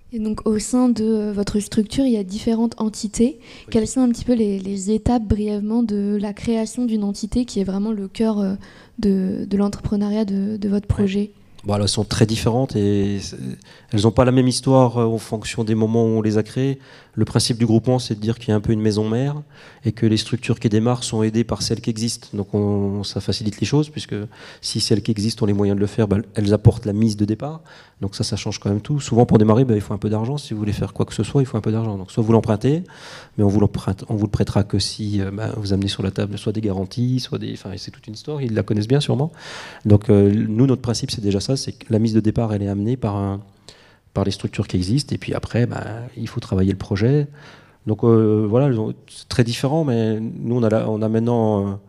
Et donc au sein de votre structure, il y a différentes entités. Oui. Quelles sont un petit peu les étapes brièvement de la création d'une entité qui est vraiment le cœur de l'entrepreneuriat de votre projet? Bon, elles sont très différentes et elles n'ont pas la même histoire en fonction des moments où on les a créées. Le principe du groupement, c'est de dire qu'il y a un peu une maison mère et que les structures qui démarrent sont aidées par celles qui existent. Donc ça facilite les choses, puisque si celles qui existent ont les moyens de le faire, elles apportent la mise de départ. Donc ça change quand même tout. Souvent pour démarrer, il faut un peu d'argent. Si vous voulez faire quoi que ce soit, il faut un peu d'argent. Donc soit vous l'empruntez, mais on vous le prêtera que si vous amenez sur la table soit des garanties, soit des... Enfin, c'est toute une histoire, ils la connaissent bien sûrement. Donc nous, notre principe, c'est déjà ça, c'est que la mise de départ, elle est amenée par les structures qui existent, et puis après, il faut travailler le projet. Donc voilà, c'est très différent, mais nous, on a maintenant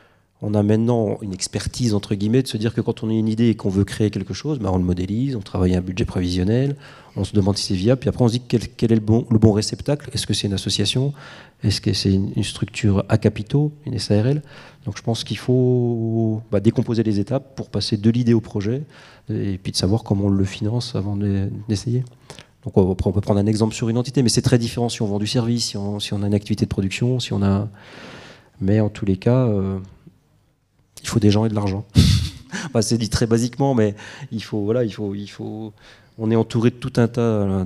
une expertise, entre guillemets, de se dire que quand on a une idée et qu'on veut créer quelque chose, on le modélise, on travaille un budget prévisionnel, on se demande si c'est viable, puis après on se dit quel est le bon réceptacle. Est-ce que c'est une association? Est-ce que c'est une structure à capitaux, une SARL? Donc je pense qu'il faut décomposer les étapes pour passer de l'idée au projet, et puis de savoir comment on le finance avant d'essayer. Donc on peut prendre un exemple sur une entité, mais c'est très différent si on vend du service, si on a une activité de production, mais en tous les cas... il faut des gens et de l'argent. C'est dit très basiquement, mais on est entouré de tout un tas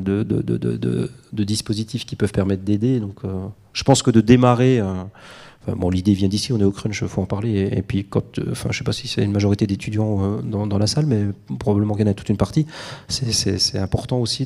de dispositifs qui peuvent permettre d'aider. Donc, je pense que de démarrer, l'idée vient d'ici, on est au Crunch, il faut en parler. Et puis, je ne sais pas si c'est une majorité d'étudiants dans la salle, mais probablement qu'il y en a toute une partie. C'est important aussi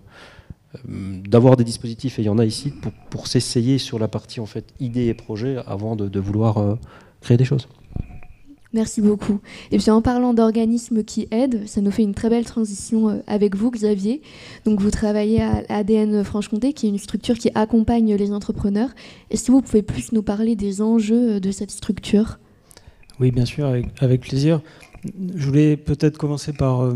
d'avoir des dispositifs, et il y en a ici, pour s'essayer sur la partie en fait, idée et projet avant de vouloir créer des choses. Merci beaucoup. Et puis en parlant d'organismes qui aident, ça nous fait une très belle transition avec vous, Xavier. Donc vous travaillez à ADN Franche-Comté, qui est une structure qui accompagne les entrepreneurs. Est-ce que vous pouvez plus nous parler des enjeux de cette structure? Oui, bien sûr, avec plaisir. Je voulais peut-être commencer par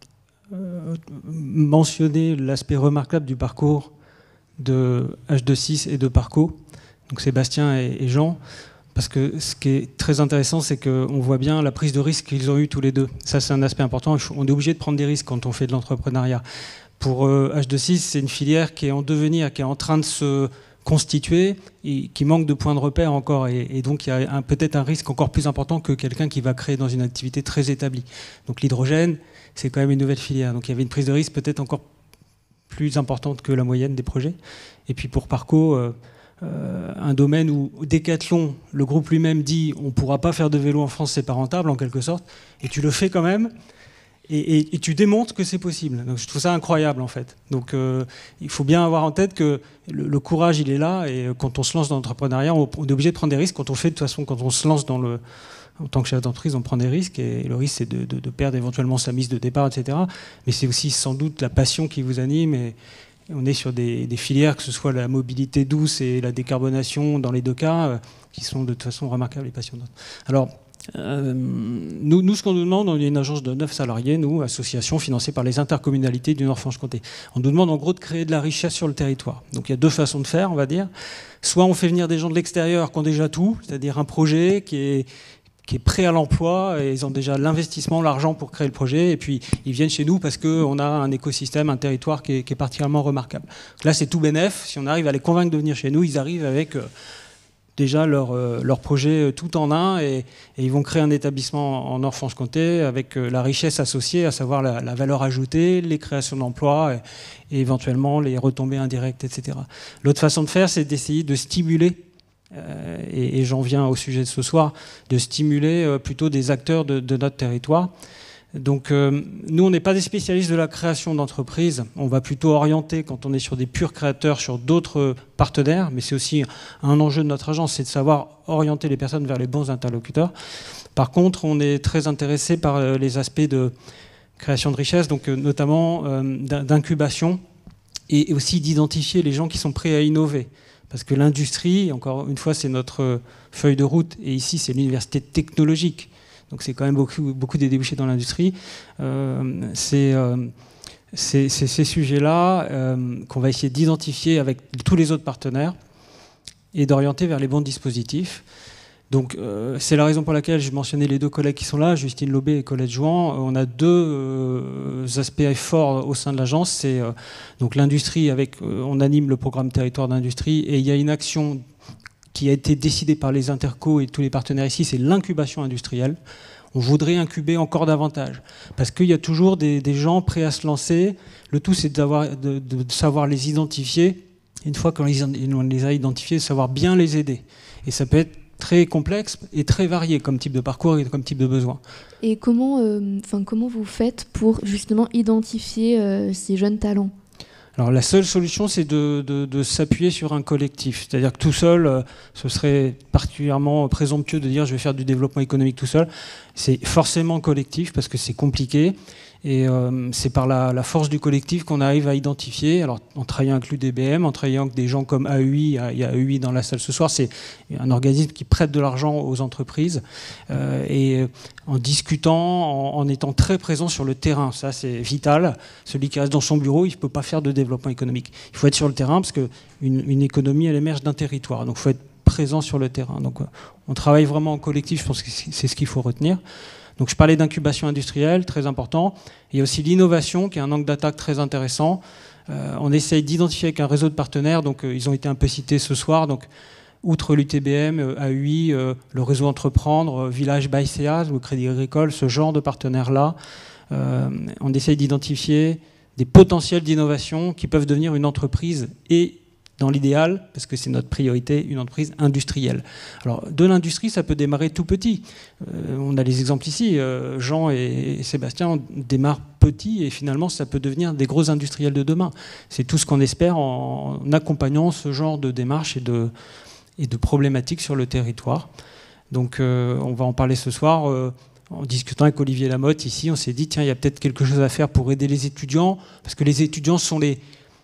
mentionner l'aspect remarquable du parcours de H26 et de Parco, donc Sébastien et Jean. Parce que ce qui est très intéressant, c'est qu'on voit bien la prise de risque qu'ils ont eue tous les deux. Ça, c'est un aspect important. On est obligé de prendre des risques quand on fait de l'entrepreneuriat. Pour H26, c'est une filière qui est en devenir, qui est en train de se constituer, et qui manque de points de repère encore. Et donc, il y a peut-être un risque encore plus important que quelqu'un qui va créer dans une activité très établie. Donc l'hydrogène, c'est quand même une nouvelle filière. Donc il y avait une prise de risque peut-être encore plus importante que la moyenne des projets. Et puis pour Parco... un domaine où Decathlon, le groupe lui-même dit on ne pourra pas faire de vélo en France, c'est pas rentable en quelque sorte, et tu le fais quand même, et tu démontres que c'est possible. Donc je trouve ça incroyable en fait. Donc il faut bien avoir en tête que le courage il est là, et quand on se lance dans l'entrepreneuriat, on est obligé de prendre des risques. Quand on fait de toute façon, quand on se lance en tant que chef d'entreprise, on prend des risques, et le risque c'est de perdre éventuellement sa mise de départ, etc. Mais c'est aussi sans doute la passion qui vous anime, et on est sur des filières, que ce soit la mobilité douce et la décarbonation dans les deux cas, qui sont de toute façon remarquables et passionnantes. Alors, nous, ce qu'on nous demande, on est une agence de 9 salariés, nous, association financée par les intercommunalités du Nord-Franche-Comté. On nous demande en gros de créer de la richesse sur le territoire. Donc il y a deux façons de faire, on va dire. Soit on fait venir des gens de l'extérieur qui ont déjà tout, c'est-à-dire un projet qui est prêt à l'emploi, et ils ont déjà l'investissement, l'argent pour créer le projet, et puis ils viennent chez nous parce qu'on a un écosystème, un territoire qui est particulièrement remarquable. Là, c'est tout bénef. Si on arrive à les convaincre de venir chez nous, ils arrivent avec déjà leur projet tout en un, et ils vont créer un établissement en Nord-Franche-Comté avec la richesse associée, à savoir la valeur ajoutée, les créations d'emplois et éventuellement les retombées indirectes, etc. L'autre façon de faire, c'est d'essayer de stimuler, et j'en viens au sujet de ce soir, de stimuler plutôt des acteurs de notre territoire. Donc nous, on n'est pas des spécialistes de la création d'entreprises, on va plutôt orienter, quand on est sur des purs créateurs, sur d'autres partenaires, mais c'est aussi un enjeu de notre agence, c'est de savoir orienter les personnes vers les bons interlocuteurs. Par contre, on est très intéressé par les aspects de création de richesse, donc notamment d'incubation, et aussi d'identifier les gens qui sont prêts à innover. Parce que l'industrie, encore une fois, c'est notre feuille de route, et ici, c'est l'université technologique. Donc c'est quand même beaucoup des débouchés dans l'industrie. C'est ces sujets-là qu'on va essayer d'identifier avec tous les autres partenaires et d'orienter vers les bons dispositifs. Donc c'est la raison pour laquelle je mentionnais les deux collègues qui sont là, Justine Lobé et Colette Jouan. On a deux aspects forts au sein de l'agence. C'est donc l'industrie, on anime le programme territoire d'industrie, et il y a une action qui a été décidée par les intercos et tous les partenaires ici, c'est l'incubation industrielle. On voudrait incuber encore davantage, parce qu'il y a toujours des gens prêts à se lancer. Le tout, c'est de savoir les identifier. Une fois qu'on les a identifiés, de savoir bien les aider. Et ça peut être très complexe et très varié comme type de parcours et comme type de besoin. Et comment vous faites pour justement identifier ces jeunes talents ? Alors la seule solution, c'est de s'appuyer sur un collectif. C'est-à-dire que tout seul, ce serait particulièrement présomptueux de dire je vais faire du développement économique tout seul. C'est forcément collectif parce que c'est compliqué. Et c'est par la force du collectif qu'on arrive à identifier, alors en travaillant avec l'UTBM, en travaillant avec des gens comme AEI, il y a AEI dans la salle ce soir, c'est un organisme qui prête de l'argent aux entreprises, et en discutant, en étant très présent sur le terrain, ça c'est vital. Celui qui reste dans son bureau, il ne peut pas faire de développement économique. Il faut être sur le terrain parce qu'une économie, elle émerge d'un territoire, donc il faut être présent sur le terrain. Donc on travaille vraiment en collectif, je pense que c'est ce qu'il faut retenir. Donc je parlais d'incubation industrielle, très important. Il y a aussi l'innovation, qui est un angle d'attaque très intéressant. On essaye d'identifier avec un réseau de partenaires, donc ils ont été un peu cités ce soir. Donc, outre l'UTBM, AUI, le réseau Entreprendre, Village by CEA, le Crédit Agricole, ce genre de partenaires-là, on essaye d'identifier des potentiels d'innovation qui peuvent devenir une entreprise et dans l'idéal, parce que c'est notre priorité, une entreprise industrielle. Alors, de l'industrie, ça peut démarrer tout petit. On a les exemples ici. Jean et Sébastien démarrent petit et finalement, ça peut devenir des gros industriels de demain. C'est tout ce qu'on espère en accompagnant ce genre de démarches et de problématiques sur le territoire. Donc, on va en parler ce soir. En discutant avec Olivier Lamotte ici, on s'est dit, tiens, il y a peut-être quelque chose à faire pour aider les étudiants, parce que les étudiants sont les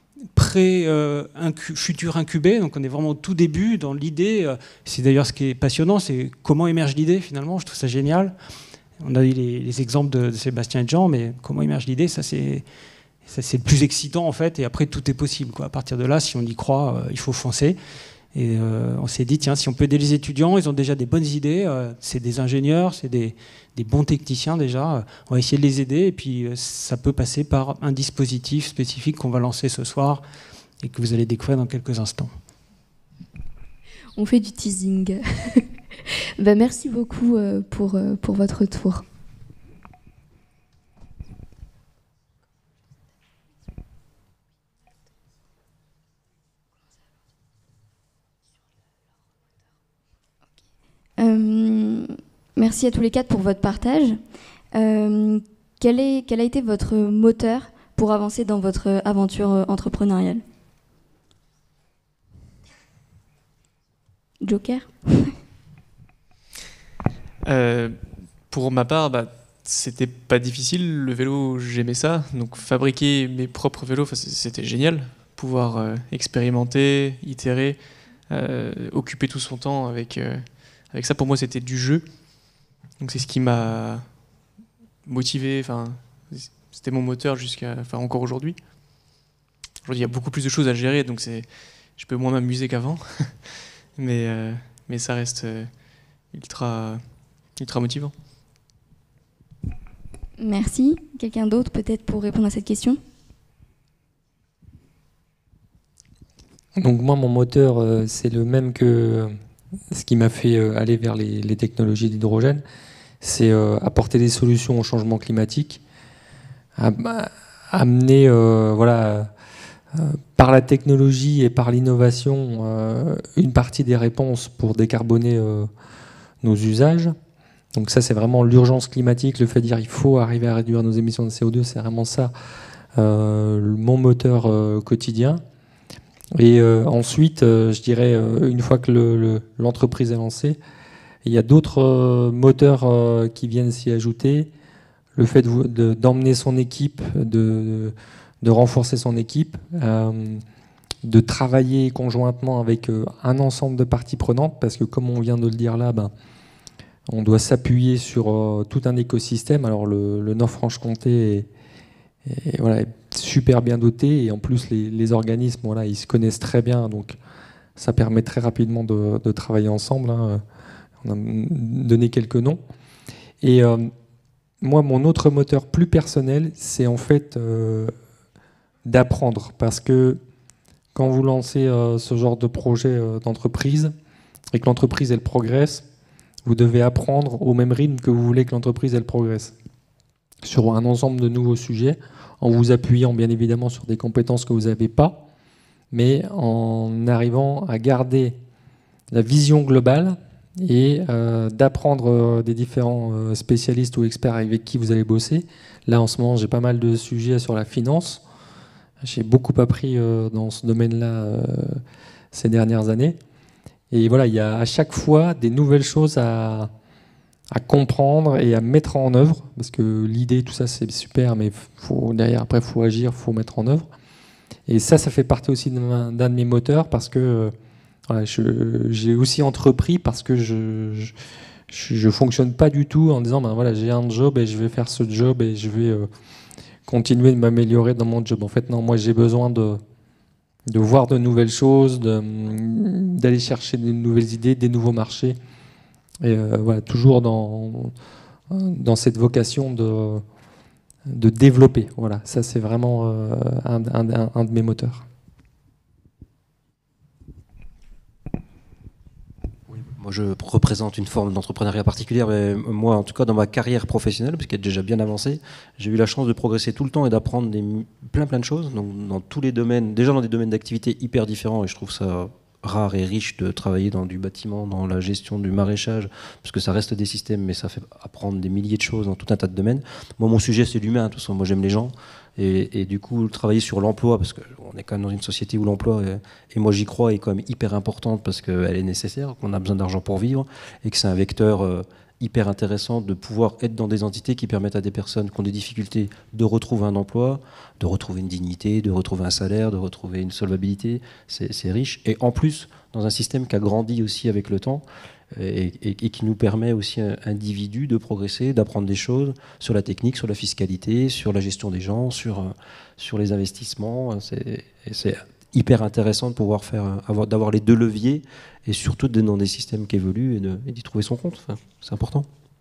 futurs incubés, donc on est vraiment au tout début dans l'idée. C'est d'ailleurs ce qui est passionnant, c'est comment émerge l'idée finalement, je trouve ça génial. On a eu les exemples de Sébastien et de Jean, mais comment émerge l'idée, ça c'est le plus excitant en fait, et après tout est possible, quoi. À partir de là, si on y croit, il faut foncer. Et on s'est dit, tiens, si on peut aider les étudiants, ils ont déjà des bonnes idées, c'est des ingénieurs, c'est des bons techniciens déjà, on va essayer de les aider, et puis ça peut passer par un dispositif spécifique qu'on va lancer ce soir et que vous allez découvrir dans quelques instants. On fait du teasing. Merci beaucoup pour votre tour. Merci à tous les quatre pour votre partage. Quel a été votre moteur pour avancer dans votre aventure entrepreneuriale ? Joker ? Pour ma part, c'était pas difficile. Le vélo, j'aimais ça. Donc fabriquer mes propres vélos, c'était génial. Pouvoir expérimenter, itérer, occuper tout son temps avec ça. Pour moi, c'était du jeu. Donc c'est ce qui m'a motivé. C'était mon moteur encore aujourd'hui. Aujourd'hui, il y a beaucoup plus de choses à gérer, donc je peux moins m'amuser qu'avant. mais ça reste ultra motivant. Merci. Quelqu'un d'autre peut-être pour répondre à cette question ? Donc moi, mon moteur, c'est le même que ce qui m'a fait aller vers les technologies d'hydrogène. C'est apporter des solutions au changement climatique, amener par la technologie et par l'innovation une partie des réponses pour décarboner nos usages. Donc ça, c'est vraiment l'urgence climatique, le fait de dire il faut arriver à réduire nos émissions de CO2, c'est vraiment ça, mon moteur quotidien. Et ensuite, je dirais, une fois que l'entreprise est lancée, il y a d'autres moteurs qui viennent s'y ajouter. Le fait d'emmener son équipe, de renforcer son équipe, de travailler conjointement avec un ensemble de parties prenantes, parce que comme on vient de le dire là, on doit s'appuyer sur tout un écosystème. Alors le Nord-Franche-Comté est super bien doté, et en plus les organismes, ils se connaissent très bien, donc ça permet très rapidement de travailler ensemble. On a donné quelques noms. Et moi, mon autre moteur plus personnel, c'est en fait d'apprendre. Parce que quand vous lancez ce genre de projet d'entreprise et que l'entreprise, elle progresse, vous devez apprendre au même rythme que vous voulez que l'entreprise, elle progresse. Sur un ensemble de nouveaux sujets, en vous appuyant bien évidemment sur des compétences que vous n'avez pas, mais en arrivant à garder la vision globale et d'apprendre des différents spécialistes ou experts avec qui vous allez bosser. Là, en ce moment, j'ai pas mal de sujets sur la finance. J'ai beaucoup appris dans ce domaine-là ces dernières années. Et voilà, il y a à chaque fois des nouvelles choses à comprendre et à mettre en œuvre, parce que l'idée, tout ça, c'est super, mais derrière, après, il faut agir, il faut mettre en œuvre. Et ça fait partie aussi d'un de mes moteurs, parce que voilà, j'ai aussi entrepris, parce que je fonctionne pas du tout en disant, ben voilà, j'ai un job et je vais faire ce job et je vais continuer de m'améliorer dans mon job. En fait, non, moi, j'ai besoin de voir de nouvelles choses, d'aller chercher de nouvelles idées, des nouveaux marchés. Et voilà, toujours dans cette vocation de développer. Voilà, ça c'est vraiment un de mes moteurs. Oui, moi je représente une forme d'entrepreneuriat particulière, mais moi en tout cas dans ma carrière professionnelle, puisqu'elle est déjà bien avancée, j'ai eu la chance de progresser tout le temps et d'apprendre plein de choses, donc dans tous les domaines, déjà dans des domaines d'activité hyper différents, et je trouve ça rare et riche de travailler dans du bâtiment, dans la gestion du maraîchage, parce que ça reste des systèmes, mais ça fait apprendre des milliers de choses dans tout un tas de domaines. Moi, mon sujet, c'est l'humain, tout ça. Moi, j'aime les gens. Et du coup, travailler sur l'emploi, parce qu'on est quand même dans une société où l'emploi, et moi j'y crois, est quand même hyper importante parce qu'elle est nécessaire, qu'on a besoin d'argent pour vivre, et que c'est un vecteur hyper intéressant de pouvoir être dans des entités qui permettent à des personnes qui ont des difficultés de retrouver un emploi, de retrouver une dignité, de retrouver un salaire, de retrouver une solvabilité. C'est riche. Et en plus, dans un système qui a grandi aussi avec le temps et qui nous permet aussi, individus, de progresser, d'apprendre des choses sur la technique, sur la fiscalité, sur la gestion des gens, sur les investissements. C'est hyper intéressant de pouvoir d'avoir les deux leviers et surtout d'être dans des systèmes qui évoluent et d'y trouver son compte. Enfin, c'est important.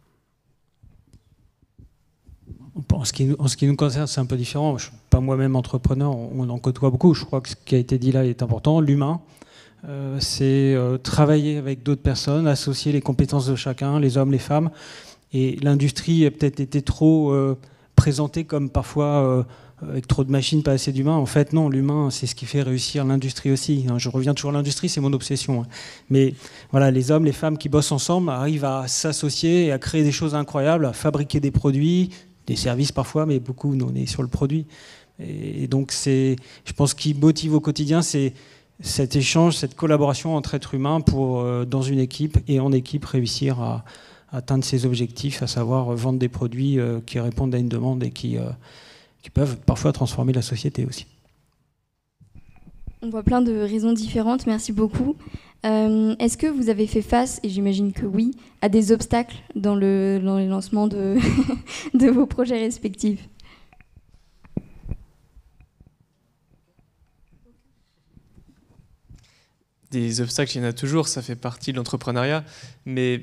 En ce qui nous concerne, c'est un peu différent. Je ne suis pas moi-même entrepreneur, on en côtoie beaucoup. Je crois que ce qui a été dit là est important. L'humain, c'est travailler avec d'autres personnes, associer les compétences de chacun, les hommes, les femmes. Et l'industrie a peut-être été trop présentée comme parfois avec trop de machines, pas assez d'humains. En fait, non, l'humain, c'est ce qui fait réussir l'industrie aussi. Je reviens toujours à l'industrie, c'est mon obsession. Mais voilà, les hommes, les femmes qui bossent ensemble arrivent à s'associer et à créer des choses incroyables, à fabriquer des produits, des services parfois, mais beaucoup, nous, on est sur le produit. Et donc, je pense, ce qui motive au quotidien, c'est cet échange, cette collaboration entre êtres humains pour, dans une équipe et en équipe, réussir à atteindre ses objectifs, à savoir vendre des produits qui répondent à une demande et qui peuvent parfois transformer la société aussi. On voit plein de raisons différentes, merci beaucoup. Est-ce que vous avez fait face, et j'imagine que oui, à des obstacles dans les lancements de vos projets respectifs ? Des obstacles, il y en a toujours, ça fait partie de l'entrepreneuriat, mais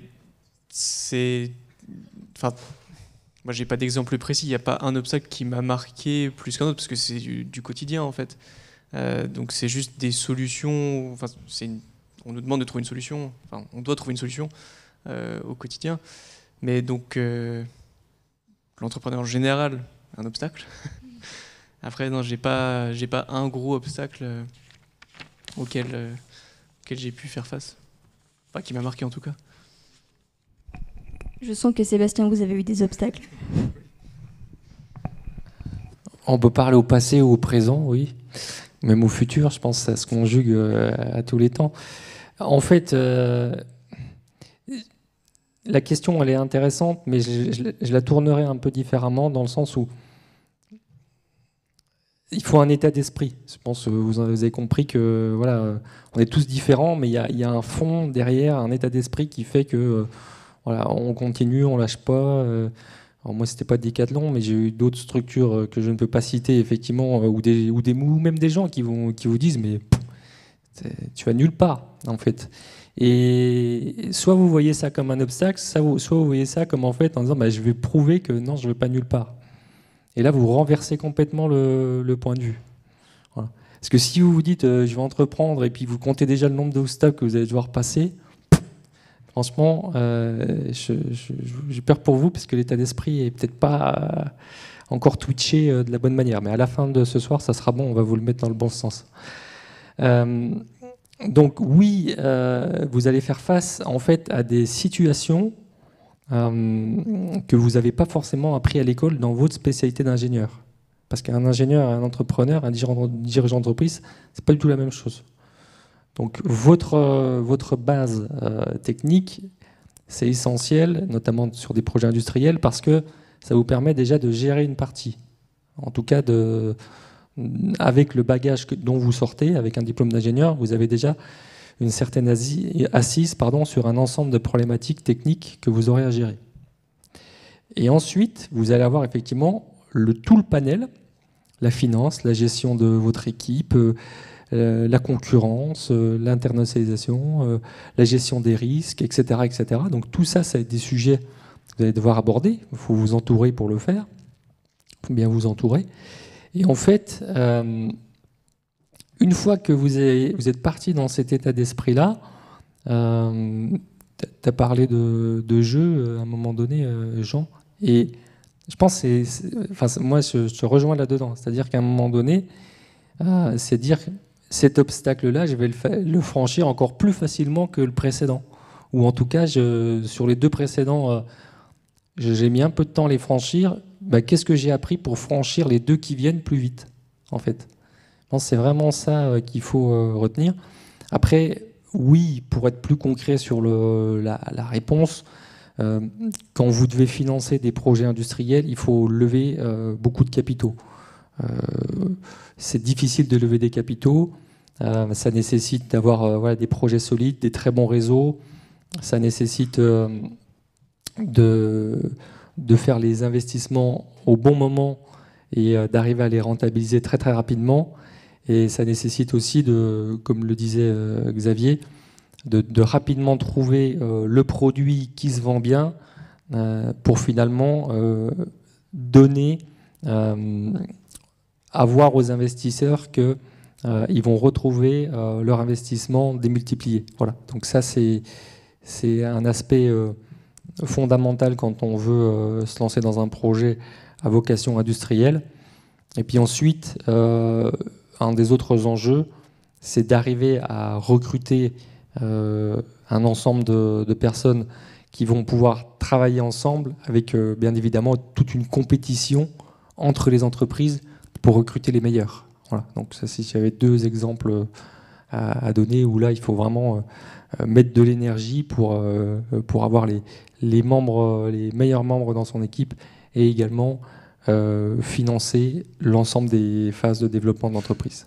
moi, j'ai pas d'exemple précis. Il n'y a pas un obstacle qui m'a marqué plus qu'un autre parce que c'est du quotidien en fait. Donc c'est juste des solutions. Enfin, on nous demande de trouver une solution. Enfin, on doit trouver une solution au quotidien. Mais donc l'entrepreneur en général, un obstacle. Après, non, j'ai pas un gros obstacle auquel j'ai pu faire face. Enfin, qui m'a marqué en tout cas. Je sens que Sébastien, vous avez eu des obstacles. On peut parler au passé ou au présent, oui. Même au futur, je pense que ça se conjugue à tous les temps. En fait, la question, elle est intéressante, mais je la tournerai un peu différemment dans le sens où il faut un état d'esprit. Je pense que vous avez compris que voilà, on est tous différents, mais il y a un fond derrière, un état d'esprit qui fait que voilà, on continue, on lâche pas. Alors moi, c'était pas Decathlon, mais j'ai eu d'autres structures que je ne peux pas citer, effectivement, ou même des gens qui vous disent, mais tu vas nulle part, en fait. Et soit vous voyez ça comme un obstacle, soit vous voyez ça comme en fait en disant je vais prouver que non, je ne vais pas nulle part. Et là, vous renversez complètement le point de vue. Voilà. Parce que si vous vous dites je vais entreprendre et puis vous comptez déjà le nombre d'obstacles que vous allez devoir passer, franchement, j'ai peur pour vous parce que l'état d'esprit est peut-être pas encore twitché de la bonne manière. Mais à la fin de ce soir, ça sera bon, on va vous le mettre dans le bon sens. Donc oui, vous allez faire face en fait à des situations que vous n'avez pas forcément appris à l'école dans votre spécialité d'ingénieur. Parce qu'un ingénieur, un entrepreneur, un dirigeant d'entreprise, c'est pas du tout la même chose. Donc votre base technique, c'est essentiel, notamment sur des projets industriels, parce que ça vous permet déjà de gérer une partie. En tout cas, avec le bagage dont vous sortez, avec un diplôme d'ingénieur, vous avez déjà une certaine assise sur un ensemble de problématiques techniques que vous aurez à gérer. Et ensuite, vous allez avoir effectivement tout le panel, la finance, la gestion de votre équipe, la concurrence, l'internationalisation, la gestion des risques, etc., etc. Donc tout ça, ça va être des sujets que vous allez devoir aborder. Il faut vous entourer pour le faire. Il faut bien vous entourer. Et en fait, une fois que vous êtes parti dans cet état d'esprit-là, tu as parlé de jeu à un moment donné, Jean, et je pense que moi je te rejoins là-dedans. C'est-à-dire qu'à un moment donné, c'est dire cet obstacle-là, je vais le franchir encore plus facilement que le précédent. Ou en tout cas, sur les deux précédents, j'ai mis un peu de temps à les franchir. Qu'est-ce que j'ai appris pour franchir les deux qui viennent plus vite, en fait? Je pense que c'est vraiment ça qu'il faut retenir. Après, oui, pour être plus concret sur la réponse, quand vous devez financer des projets industriels, il faut lever beaucoup de capitaux. C'est difficile de lever des capitaux. Ça nécessite d'avoir des projets solides, des très bons réseaux. Ça nécessite de faire les investissements au bon moment et d'arriver à les rentabiliser très très rapidement. Et ça nécessite aussi, comme le disait Xavier, de rapidement trouver le produit qui se vend bien pour finalement donner, à voir aux investisseurs qu'ils vont retrouver leur investissement démultiplié. Voilà. Donc ça, c'est un aspect fondamental quand on veut se lancer dans un projet à vocation industrielle. Et puis ensuite, un des autres enjeux, c'est d'arriver à recruter un ensemble de personnes qui vont pouvoir travailler ensemble avec, bien évidemment, toute une compétition entre les entreprises pour recruter les meilleurs. Voilà. Donc ça, si j'avais deux exemples à donner où là, il faut vraiment mettre de l'énergie pour avoir les meilleurs membres dans son équipe et également financer l'ensemble des phases de développement de l'entreprise.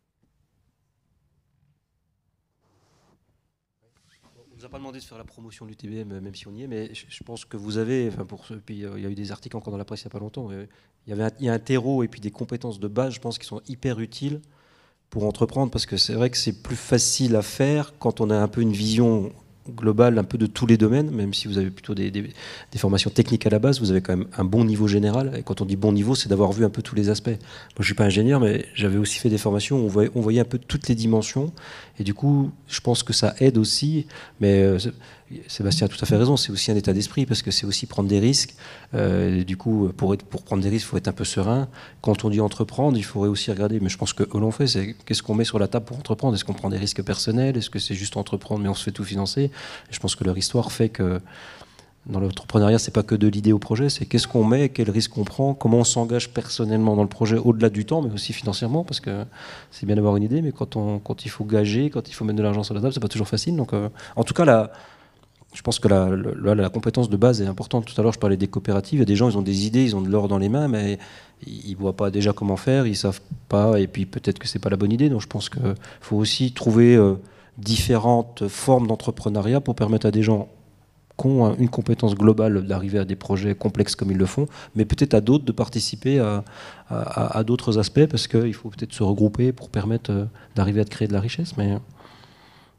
On ne nous a pas demandé de faire la promotion de l'UTBM, même si on y est, mais je pense que vous avez, puis il y a eu des articles encore dans la presse il n'y a pas longtemps, il y a un terreau et puis des compétences de base, je pense, qui sont hyper utiles pour entreprendre, parce que c'est vrai que c'est plus facile à faire quand on a un peu une vision globale, un peu de tous les domaines, même si vous avez plutôt des formations techniques à la base, vous avez quand même un bon niveau général. Et quand on dit bon niveau, c'est d'avoir vu un peu tous les aspects. Moi, je ne suis pas ingénieur, mais j'avais aussi fait des formations où on voyait un peu toutes les dimensions. Et du coup, je pense que ça aide aussi. Mais Sébastien a tout à fait raison, c'est aussi un état d'esprit, parce que c'est aussi prendre des risques. Du coup, pour prendre des risques, il faut être un peu serein. Quand on dit entreprendre, il faudrait aussi regarder, mais je pense que l'on fait, c'est qu'est-ce qu'on met sur la table pour entreprendre? Est-ce qu'on prend des risques personnels? Est-ce que c'est juste entreprendre, mais on se fait tout financer? Et je pense que leur histoire fait que dans l'entrepreneuriat, c'est pas que de l'idée au projet, c'est qu'est-ce qu'on met, quel risque on prend, comment on s'engage personnellement dans le projet, au-delà du temps, mais aussi financièrement, parce que c'est bien d'avoir une idée, mais quand il faut gager, quand il faut mettre de l'argent sur la table, c'est pas toujours facile. Donc, en tout cas, je pense que la compétence de base est importante. Tout à l'heure, je parlais des coopératives. Il y a des gens, ils ont des idées, ils ont de l'or dans les mains, mais ils ne voient pas déjà comment faire, ils ne savent pas, et puis peut-être que ce n'est pas la bonne idée. Donc je pense qu'il faut aussi trouver différentes formes d'entrepreneuriat pour permettre à des gens qui ont une compétence globale d'arriver à des projets complexes comme ils le font, mais peut-être à d'autres de participer à d'autres aspects, parce qu'il faut peut-être se regrouper pour permettre d'arriver à créer de la richesse. Mais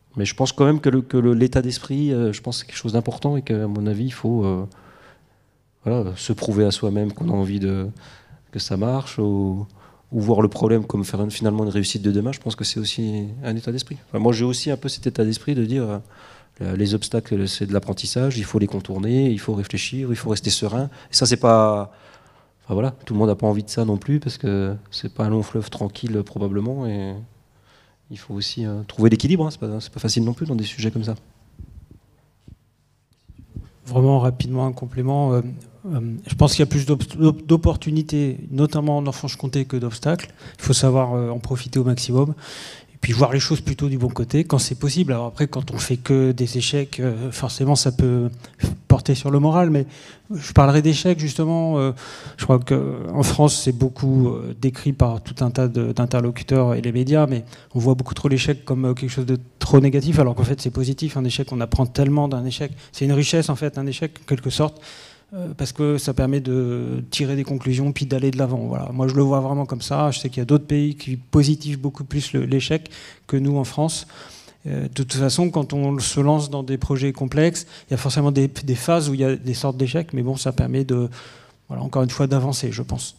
Mais je pense quand même que l'état d'esprit, je pense que c'est quelque chose d'important et qu'à mon avis, il faut voilà, se prouver à soi-même qu'on a envie que ça marche ou voir le problème comme faire finalement une réussite de demain. Je pense que c'est aussi un état d'esprit. Enfin, moi, j'ai aussi un peu cet état d'esprit de dire les obstacles, c'est de l'apprentissage, il faut les contourner, il faut réfléchir, il faut rester serein. Et ça, c'est pas... Enfin, voilà, tout le monde n'a pas envie de ça non plus parce que c'est pas un long fleuve tranquille probablement et il faut aussi trouver l'équilibre, hein. C'est pas facile non plus dans des sujets comme ça. Vraiment rapidement un complément. Je pense qu'il y a plus d'opportunités, notamment en Franche-Comté, que d'obstacles. Il faut savoir en profiter au maximum. Et puis voir les choses plutôt du bon côté, quand c'est possible. Alors après, quand on fait que des échecs, forcément, ça peut porter sur le moral. Mais je parlerai d'échecs, justement. Je crois qu'en France, c'est beaucoup décrit par tout un tas d'interlocuteurs et les médias, mais on voit beaucoup trop l'échec comme quelque chose de trop négatif, alors qu'en fait, c'est positif. Un échec, on apprend tellement d'un échec. C'est une richesse, en fait, un échec, en quelque sorte. Parce que ça permet de tirer des conclusions puis d'aller de l'avant. Voilà. Moi, je le vois vraiment comme ça. Je sais qu'il y a d'autres pays qui positivent beaucoup plus l'échec que nous en France. De toute façon, quand on se lance dans des projets complexes, il y a forcément des phases où il y a des sortes d'échecs, mais bon, ça permet voilà, encore une fois, d'avancer, je pense.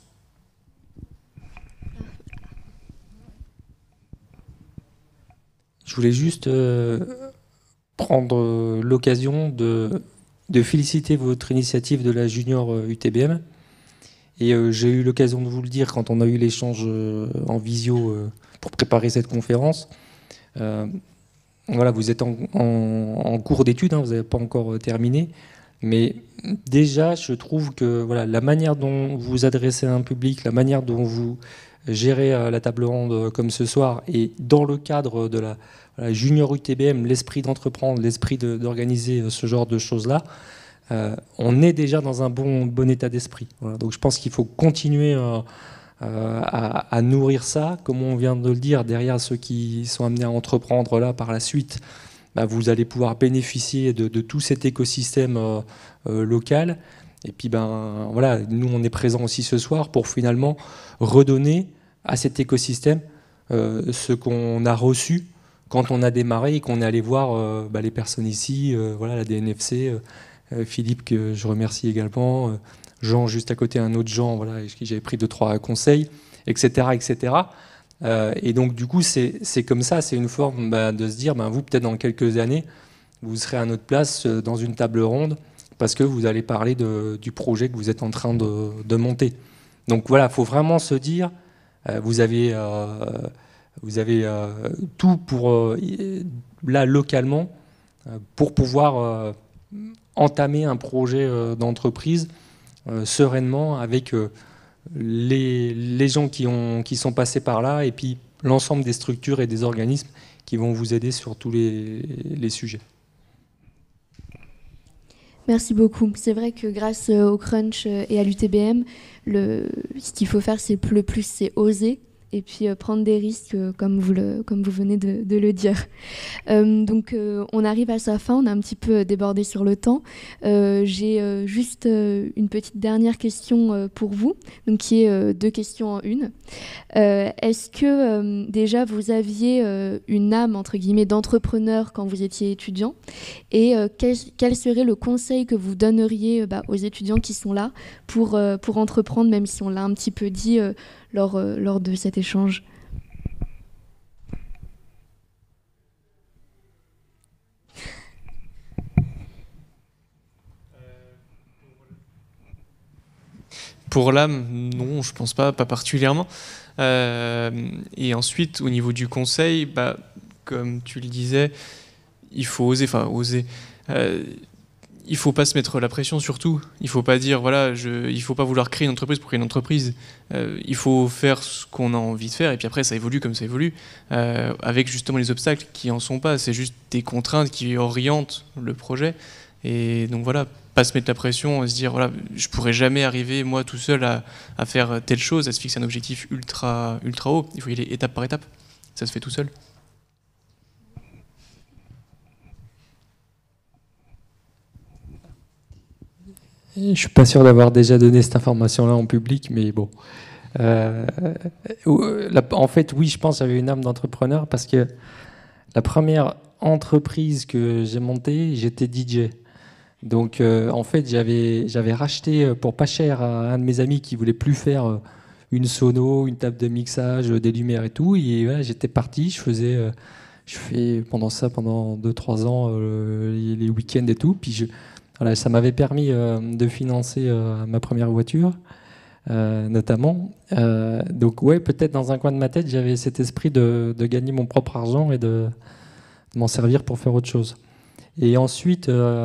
Je voulais juste prendre l'occasion de féliciter votre initiative de la Junior UTBM. Et j'ai eu l'occasion de vous le dire quand on a eu l'échange en visio pour préparer cette conférence. Voilà, vous êtes en cours d'études, hein, vous n'avez pas encore terminé. Mais déjà, je trouve que voilà, la manière dont vous vous adressez à un public, la manière dont vous gérez la table ronde comme ce soir, et dans le cadre de la Junior UTBM, l'esprit d'entreprendre, l'esprit d'organiser ce genre de choses-là, on est déjà dans un bon état d'esprit. Voilà. Donc je pense qu'il faut continuer à nourrir ça, comme on vient de le dire, derrière ceux qui sont amenés à entreprendre là par la suite. Vous allez pouvoir bénéficier de tout cet écosystème local. Et puis voilà, nous on est présents aussi ce soir pour finalement redonner à cet écosystème ce qu'on a reçu quand on a démarré et qu'on est allé voir les personnes ici, voilà, la DNFC, Philippe que je remercie également, Jean juste à côté, un autre Jean, voilà, avec qui j'avais pris 2-3 conseils, etc. etc. Et donc du coup c'est comme ça, c'est une forme de se dire, vous peut-être dans quelques années, vous serez à notre place dans une table ronde parce que vous allez parler du projet que vous êtes en train de monter. Donc voilà, il faut vraiment se dire, vous avez tout pour, là, localement, pour pouvoir entamer un projet d'entreprise sereinement avec les gens qui sont passés par là et puis l'ensemble des structures et des organismes qui vont vous aider sur tous les sujets. Merci beaucoup. C'est vrai que grâce au Crunch et à l'UTBM, ce qu'il faut faire, c'est le plus, c'est oser. Et puis prendre des risques, comme vous venez de le dire. Donc on arrive à sa fin, on a un petit peu débordé sur le temps. J'ai juste une petite dernière question pour vous, donc qui est 2 questions en une. Est-ce que déjà vous aviez une âme, entre guillemets, d'entrepreneur quand vous étiez étudiant? Et quel serait le conseil que vous donneriez aux étudiants qui sont là pour entreprendre, même si on l'a un petit peu dit lors de cet échange? Pour l'âme, non, je pense pas particulièrement. Et ensuite, au niveau du conseil, comme tu le disais, il faut oser. Il faut pas se mettre la pression surtout. Il faut pas dire il faut pas vouloir créer une entreprise pour créer une entreprise. Il faut faire ce qu'on a envie de faire et puis après ça évolue comme ça évolue, avec justement les obstacles qui en sont pas. C'est juste des contraintes qui orientent le projet. Et donc voilà, pas se mettre la pression et se dire je pourrais jamais arriver moi tout seul à faire telle chose, à se fixer un objectif ultra haut. Il faut y aller étape par étape. Ça se fait tout seul. Je ne suis pas sûr d'avoir déjà donné cette information-là en public, mais bon. En fait, oui, je pense que j'avais une âme d'entrepreneur parce que la première entreprise que j'ai montée, j'étais DJ. Donc en fait, j'avais racheté pour pas cher à un de mes amis qui voulait plus faire une sono, une table de mixage, des lumières et tout. Et voilà, j'étais parti, je fais pendant 2-3 ans les week-ends et tout. Puis voilà, ça m'avait permis de financer ma première voiture, notamment. Donc ouais, peut-être dans un coin de ma tête, j'avais cet esprit de gagner mon propre argent et de m'en servir pour faire autre chose. Et ensuite,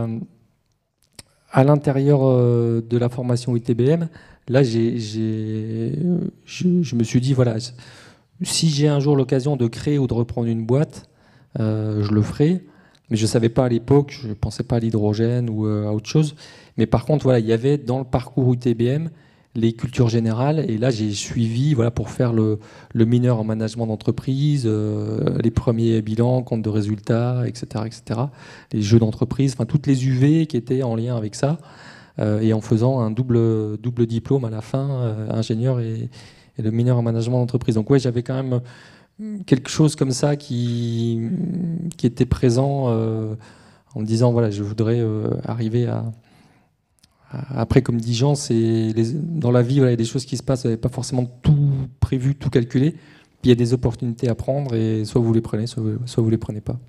à l'intérieur de la formation UTBM, là, je me suis dit, voilà, si j'ai un jour l'occasion de créer ou de reprendre une boîte, je le ferai. Mais je ne savais pas à l'époque, je ne pensais pas à l'hydrogène ou à autre chose. Mais par contre, voilà, il y avait dans le parcours UTBM les cultures générales. Et là, j'ai suivi pour faire le mineur en management d'entreprise, les premiers bilans, comptes de résultats, etc., etc. Les jeux d'entreprise, enfin toutes les UV qui étaient en lien avec ça. Et en faisant un double diplôme à la fin, ingénieur et le mineur en management d'entreprise. Donc ouais, j'avais quand même quelque chose comme ça qui était présent en me disant, voilà, je voudrais arriver à... Après, comme dit Jean, dans la vie, voilà, il y a des choses qui se passent, vous n'avez pas forcément tout prévu, tout calculé. Puis il y a des opportunités à prendre et soit vous les prenez, soit vous les prenez pas.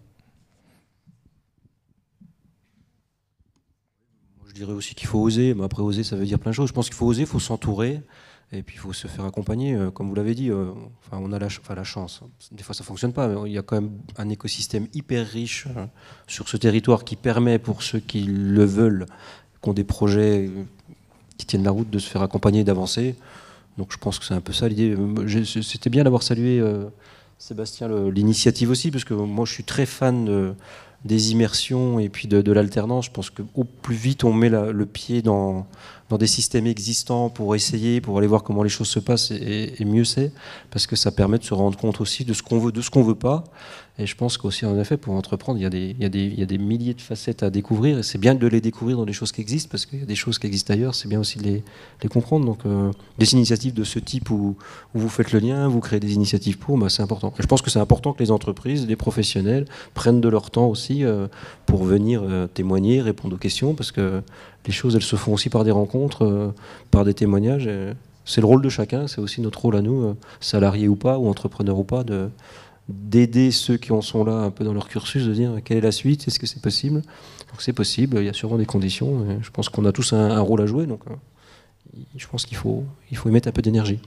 Je dirais aussi qu'il faut oser, mais après oser, ça veut dire plein de choses. Je pense qu'il faut oser, il faut s'entourer, et puis il faut se faire accompagner. Comme vous l'avez dit, on a la chance. Des fois, ça ne fonctionne pas, mais il y a quand même un écosystème hyper riche sur ce territoire qui permet, pour ceux qui le veulent, qui ont des projets qui tiennent la route, de se faire accompagner et d'avancer. Donc je pense que c'est un peu ça l'idée. C'était bien d'avoir salué, Sébastien, l'initiative aussi, parce que moi je suis très fan des immersions et puis de l'alternance. Je pense qu'au plus vite on met le pied dans des systèmes existants pour essayer, pour aller voir comment les choses se passent, et mieux c'est, parce que ça permet de se rendre compte aussi de ce qu'on veut, de ce qu'on veut pas. Et je pense qu'aussi, en effet, pour entreprendre, il y a des milliers de facettes à découvrir, et c'est bien de les découvrir dans des choses qui existent, parce qu'il y a des choses qui existent ailleurs, c'est bien aussi de les comprendre. Donc des initiatives de ce type où vous faites le lien, vous créez des initiatives c'est important. Et je pense que c'est important que les entreprises, les professionnels prennent de leur temps aussi pour venir témoigner, répondre aux questions, parce que les choses, elles se font aussi par des rencontres, par des témoignages. C'est le rôle de chacun, c'est aussi notre rôle à nous, salariés ou pas, ou entrepreneurs ou pas, d'aider ceux qui en sont là un peu dans leur cursus, de dire quelle est la suite, est-ce que c'est possible. Donc c'est possible, il y a sûrement des conditions, et je pense qu'on a tous un rôle à jouer, donc je pense qu'il faut y mettre un peu d'énergie.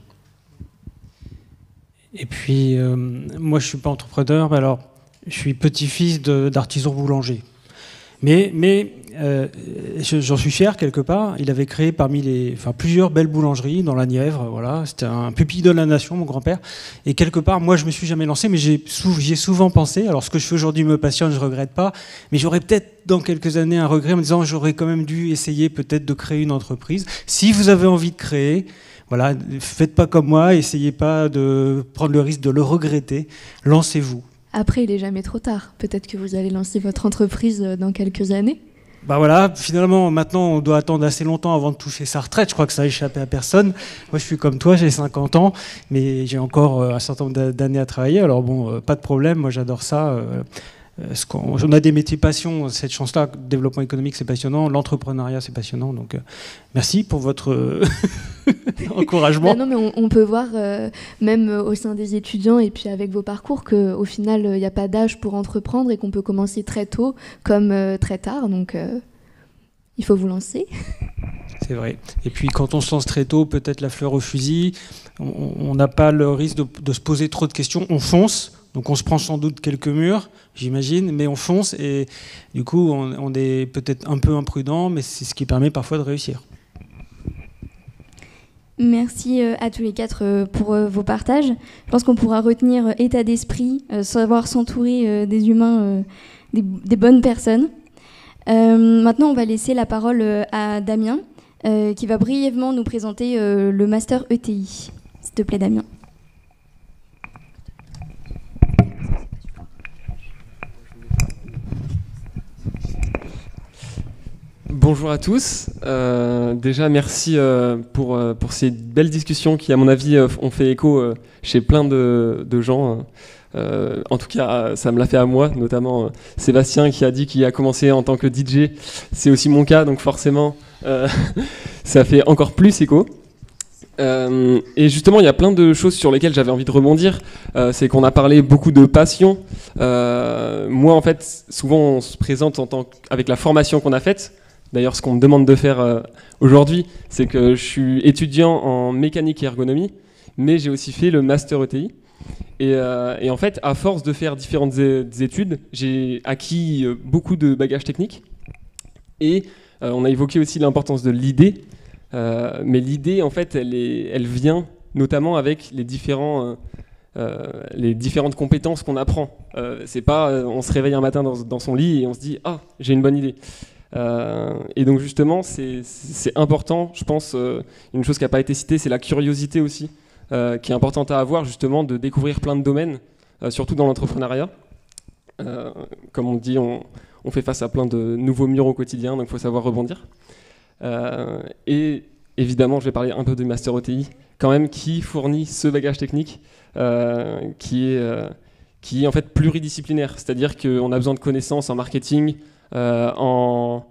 Et puis, moi je ne suis pas entrepreneur, mais alors je suis petit-fils d'artisan boulanger. Mais j'en suis fier quelque part. Il avait créé plusieurs belles boulangeries dans la Nièvre. Voilà, c'était un pupille de la nation, mon grand-père. Et quelque part, moi, je me suis jamais lancé, mais j'y ai souvent pensé. Alors, ce que je fais aujourd'hui me passionne, je regrette pas. Mais j'aurais peut-être dans quelques années un regret en me disant, j'aurais quand même dû essayer peut-être de créer une entreprise. Si vous avez envie de créer, voilà, faites pas comme moi, essayez pas de prendre le risque de le regretter. Lancez-vous. Après, il n'est jamais trop tard. Peut-être que vous allez lancer votre entreprise dans quelques années. Bah voilà, finalement, maintenant, on doit attendre assez longtemps avant de toucher sa retraite. Je crois que ça a échappé à personne. Moi, je suis comme toi, j'ai 50 ans, mais j'ai encore un certain nombre d'années à travailler. Alors bon, pas de problème, moi j'adore ça. On a des métiers passion, cette chance-là, le développement économique c'est passionnant, l'entrepreneuriat c'est passionnant, donc merci pour votre encouragement. Non, mais on peut voir, même au sein des étudiants et puis avec vos parcours, qu'au final il n'y a pas d'âge pour entreprendre et qu'on peut commencer très tôt comme très tard, donc il faut vous lancer. C'est vrai. Et puis quand on se lance très tôt, peut-être la fleur au fusil, on n'a pas le risque de se poser trop de questions, on fonce. Donc on se prend sans doute quelques murs, j'imagine, mais on fonce et du coup on est peut-être un peu imprudent, mais c'est ce qui permet parfois de réussir. Merci à tous les quatre pour vos partages. Je pense qu'on pourra retenir état d'esprit, savoir s'entourer des humains, des bonnes personnes. Maintenant on va laisser la parole à Damien, qui va brièvement nous présenter le Master ETI. S'il te plaît Damien. Bonjour à tous. Déjà, merci pour ces belles discussions qui, à mon avis, ont fait écho chez plein de gens. En tout cas, ça me l'a fait à moi, notamment Sébastien qui a dit qu'il a commencé en tant que DJ. C'est aussi mon cas, donc forcément, ça fait encore plus écho. Et justement, il y a plein de choses sur lesquelles j'avais envie de rebondir. C'est qu'on a parlé beaucoup de passion. Moi, en fait, souvent, on se présente avec la formation qu'on a faite. D'ailleurs, ce qu'on me demande de faire aujourd'hui, c'est que je suis étudiant en mécanique et ergonomie, mais j'ai aussi fait le master ETI. Et en fait, à force de faire différentes études, j'ai acquis beaucoup de bagages techniques. Et on a évoqué aussi l'importance de l'idée. Mais l'idée, en fait, elle vient notamment avec les différentes compétences qu'on apprend. C'est pas on se réveille un matin dans son lit et on se dit « Ah, j'ai une bonne idée ». Et donc justement, c'est important, je pense, une chose qui n'a pas été citée, c'est la curiosité aussi, qui est importante à avoir, justement, de découvrir plein de domaines, surtout dans l'entrepreneuriat. Comme on dit, on fait face à plein de nouveaux murs au quotidien, donc il faut savoir rebondir. Et évidemment, je vais parler un peu du Master ETI, quand même, qui fournit ce bagage technique, qui est en fait pluridisciplinaire, c'est-à-dire qu'on a besoin de connaissances en marketing, en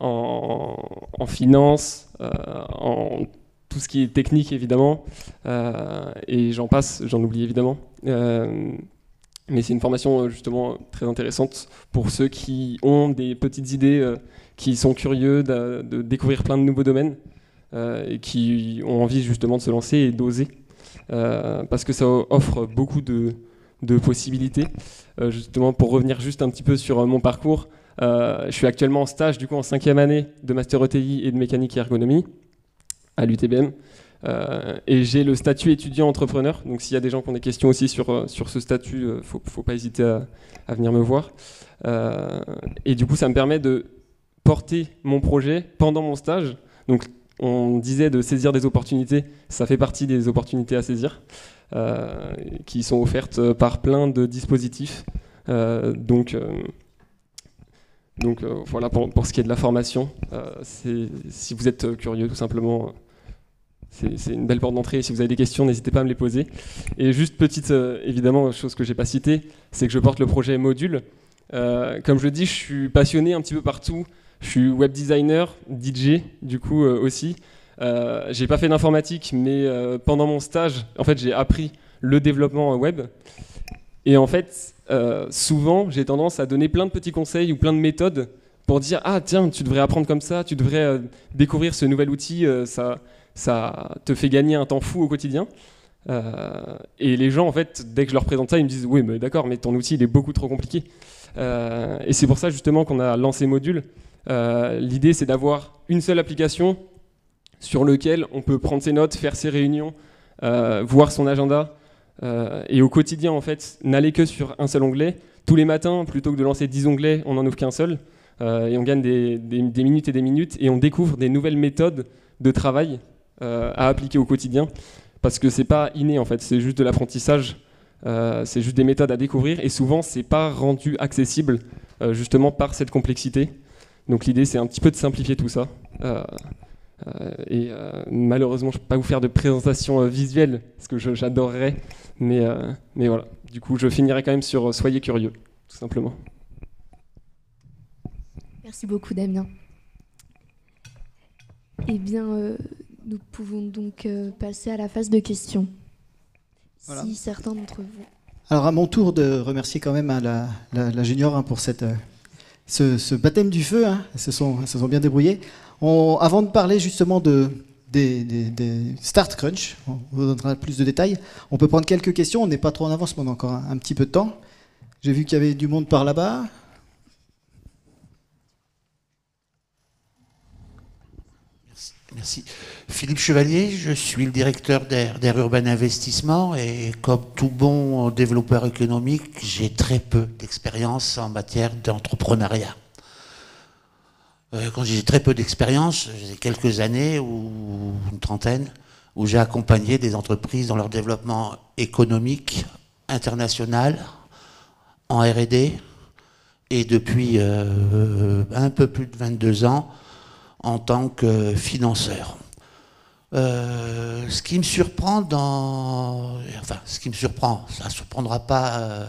finance, en tout ce qui est technique évidemment, et j'en passe, j'en oublie évidemment. Mais c'est une formation justement très intéressante pour ceux qui ont des petites idées, qui sont curieux de découvrir plein de nouveaux domaines, et qui ont envie justement de se lancer et d'oser, parce que ça offre beaucoup de possibilités. Justement, pour revenir juste un petit peu sur mon parcours, je suis actuellement en stage du coup en 5e année de Master ETI et de mécanique et ergonomie à l'UTBM, et j'ai le statut étudiant entrepreneur. Donc s'il y a des gens qui ont des questions aussi sur ce statut, faut pas hésiter à venir me voir. Et du coup, ça me permet de porter mon projet pendant mon stage. Donc on disait de saisir des opportunités, ça fait partie des opportunités à saisir, qui sont offertes par plein de dispositifs. Donc voilà pour ce qui est de la formation. Si vous êtes curieux, tout simplement, c'est une belle porte d'entrée. Si vous avez des questions, n'hésitez pas à me les poser. Et juste petite, évidemment, chose que j'ai pas citée, c'est que je porte le projet Module. Comme je le dis, je suis passionné un petit peu partout. Je suis web designer, DJ, du coup aussi. J'ai pas fait d'informatique, mais pendant mon stage, en fait, j'ai appris le développement web. Et en fait, souvent, j'ai tendance à donner plein de petits conseils ou plein de méthodes pour dire « Ah tiens, tu devrais apprendre comme ça, tu devrais découvrir ce nouvel outil, ça te fait gagner un temps fou au quotidien. » Et les gens, en fait, dès que je leur présente ça, ils me disent « Oui, mais d'accord, mais ton outil, il est beaucoup trop compliqué. » Et c'est pour ça, justement, qu'on a lancé Module. L'idée, c'est d'avoir une seule application sur laquelle on peut prendre ses notes, faire ses réunions, voir son agenda, et au quotidien, en fait, n'aller que sur un seul onglet. Tous les matins, plutôt que de lancer 10 onglets, on n'en ouvre qu'un seul, et on gagne des minutes et des minutes, et on découvre des nouvelles méthodes de travail à appliquer au quotidien, parce que c'est pas inné, en fait, c'est juste de l'apprentissage, c'est juste des méthodes à découvrir, et souvent, c'est pas rendu accessible, justement par cette complexité. Donc l'idée, c'est un petit peu de simplifier tout ça. Malheureusement, je ne peux pas vous faire de présentation visuelle, parce que j'adorerais, mais voilà. Du coup, je finirai quand même sur soyez curieux, tout simplement. Merci beaucoup, Damien. Eh bien, nous pouvons donc passer à la phase de questions. Voilà. Si certains d'entre vous... Alors, à mon tour de remercier quand même la junior pour ce baptême du feu, hein. Elles se sont bien débrouillées. Avant de parler justement des Start Crunch, on vous donnera plus de détails. On peut prendre quelques questions, on n'est pas trop en avance, mais on a encore un petit peu de temps. J'ai vu qu'il y avait du monde par là-bas. Merci. Philippe Chevalier, je suis le directeur d'Air Urban Investissement et comme tout bon développeur économique, j'ai très peu d'expérience en matière d'entrepreneuriat. Quand j'ai très peu d'expérience, j'ai quelques années ou une trentaine où j'ai accompagné des entreprises dans leur développement économique, international, en R&D et depuis un peu plus de 22 ans en tant que financeur. Ce qui me surprend ce qui me surprend, ça ne surprendra pas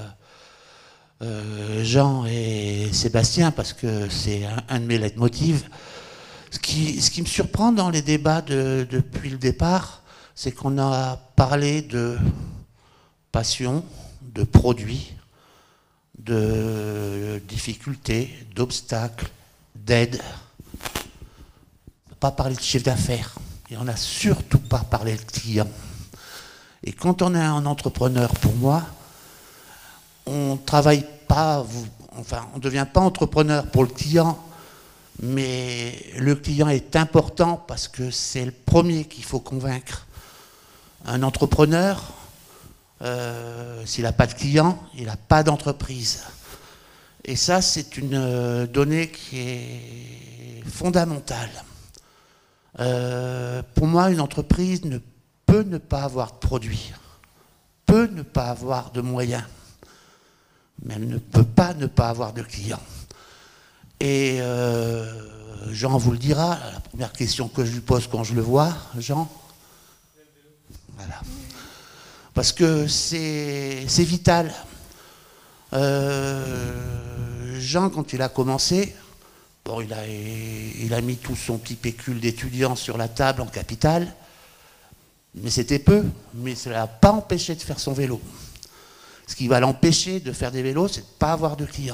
Jean et Sébastien, parce que c'est un de mes leitmotivs. Ce qui me surprend dans les débats depuis le départ, c'est qu'on a parlé de passion, de produits, de difficultés, d'obstacles, d'aides. On n'a pas parlé de chiffre d'affaires. Et on n'a surtout pas parlé de client. Et quand on est un entrepreneur, pour moi, on ne travaille pas, on ne devient pas entrepreneur pour le client, mais le client est important parce que c'est le premier qu'il faut convaincre. Un entrepreneur, s'il n'a pas de client, il n'a pas d'entreprise. Et ça, c'est une donnée qui est fondamentale. Pour moi, une entreprise ne peut ne pas avoir de produits, peut ne pas avoir de moyens, mais elle ne peut pas ne pas avoir de clients. Et Jean vous le dira, la première question que je lui pose quand je le vois, Jean, voilà. Parce que c'est vital. Jean, quand il a commencé, bon, il a mis tout son petit pécule d'étudiant sur la table en capital, mais c'était peu, mais ça ne l'a pas empêché de faire son vélo. Ce qui va l'empêcher de faire des vélos, c'est de ne pas avoir de clients.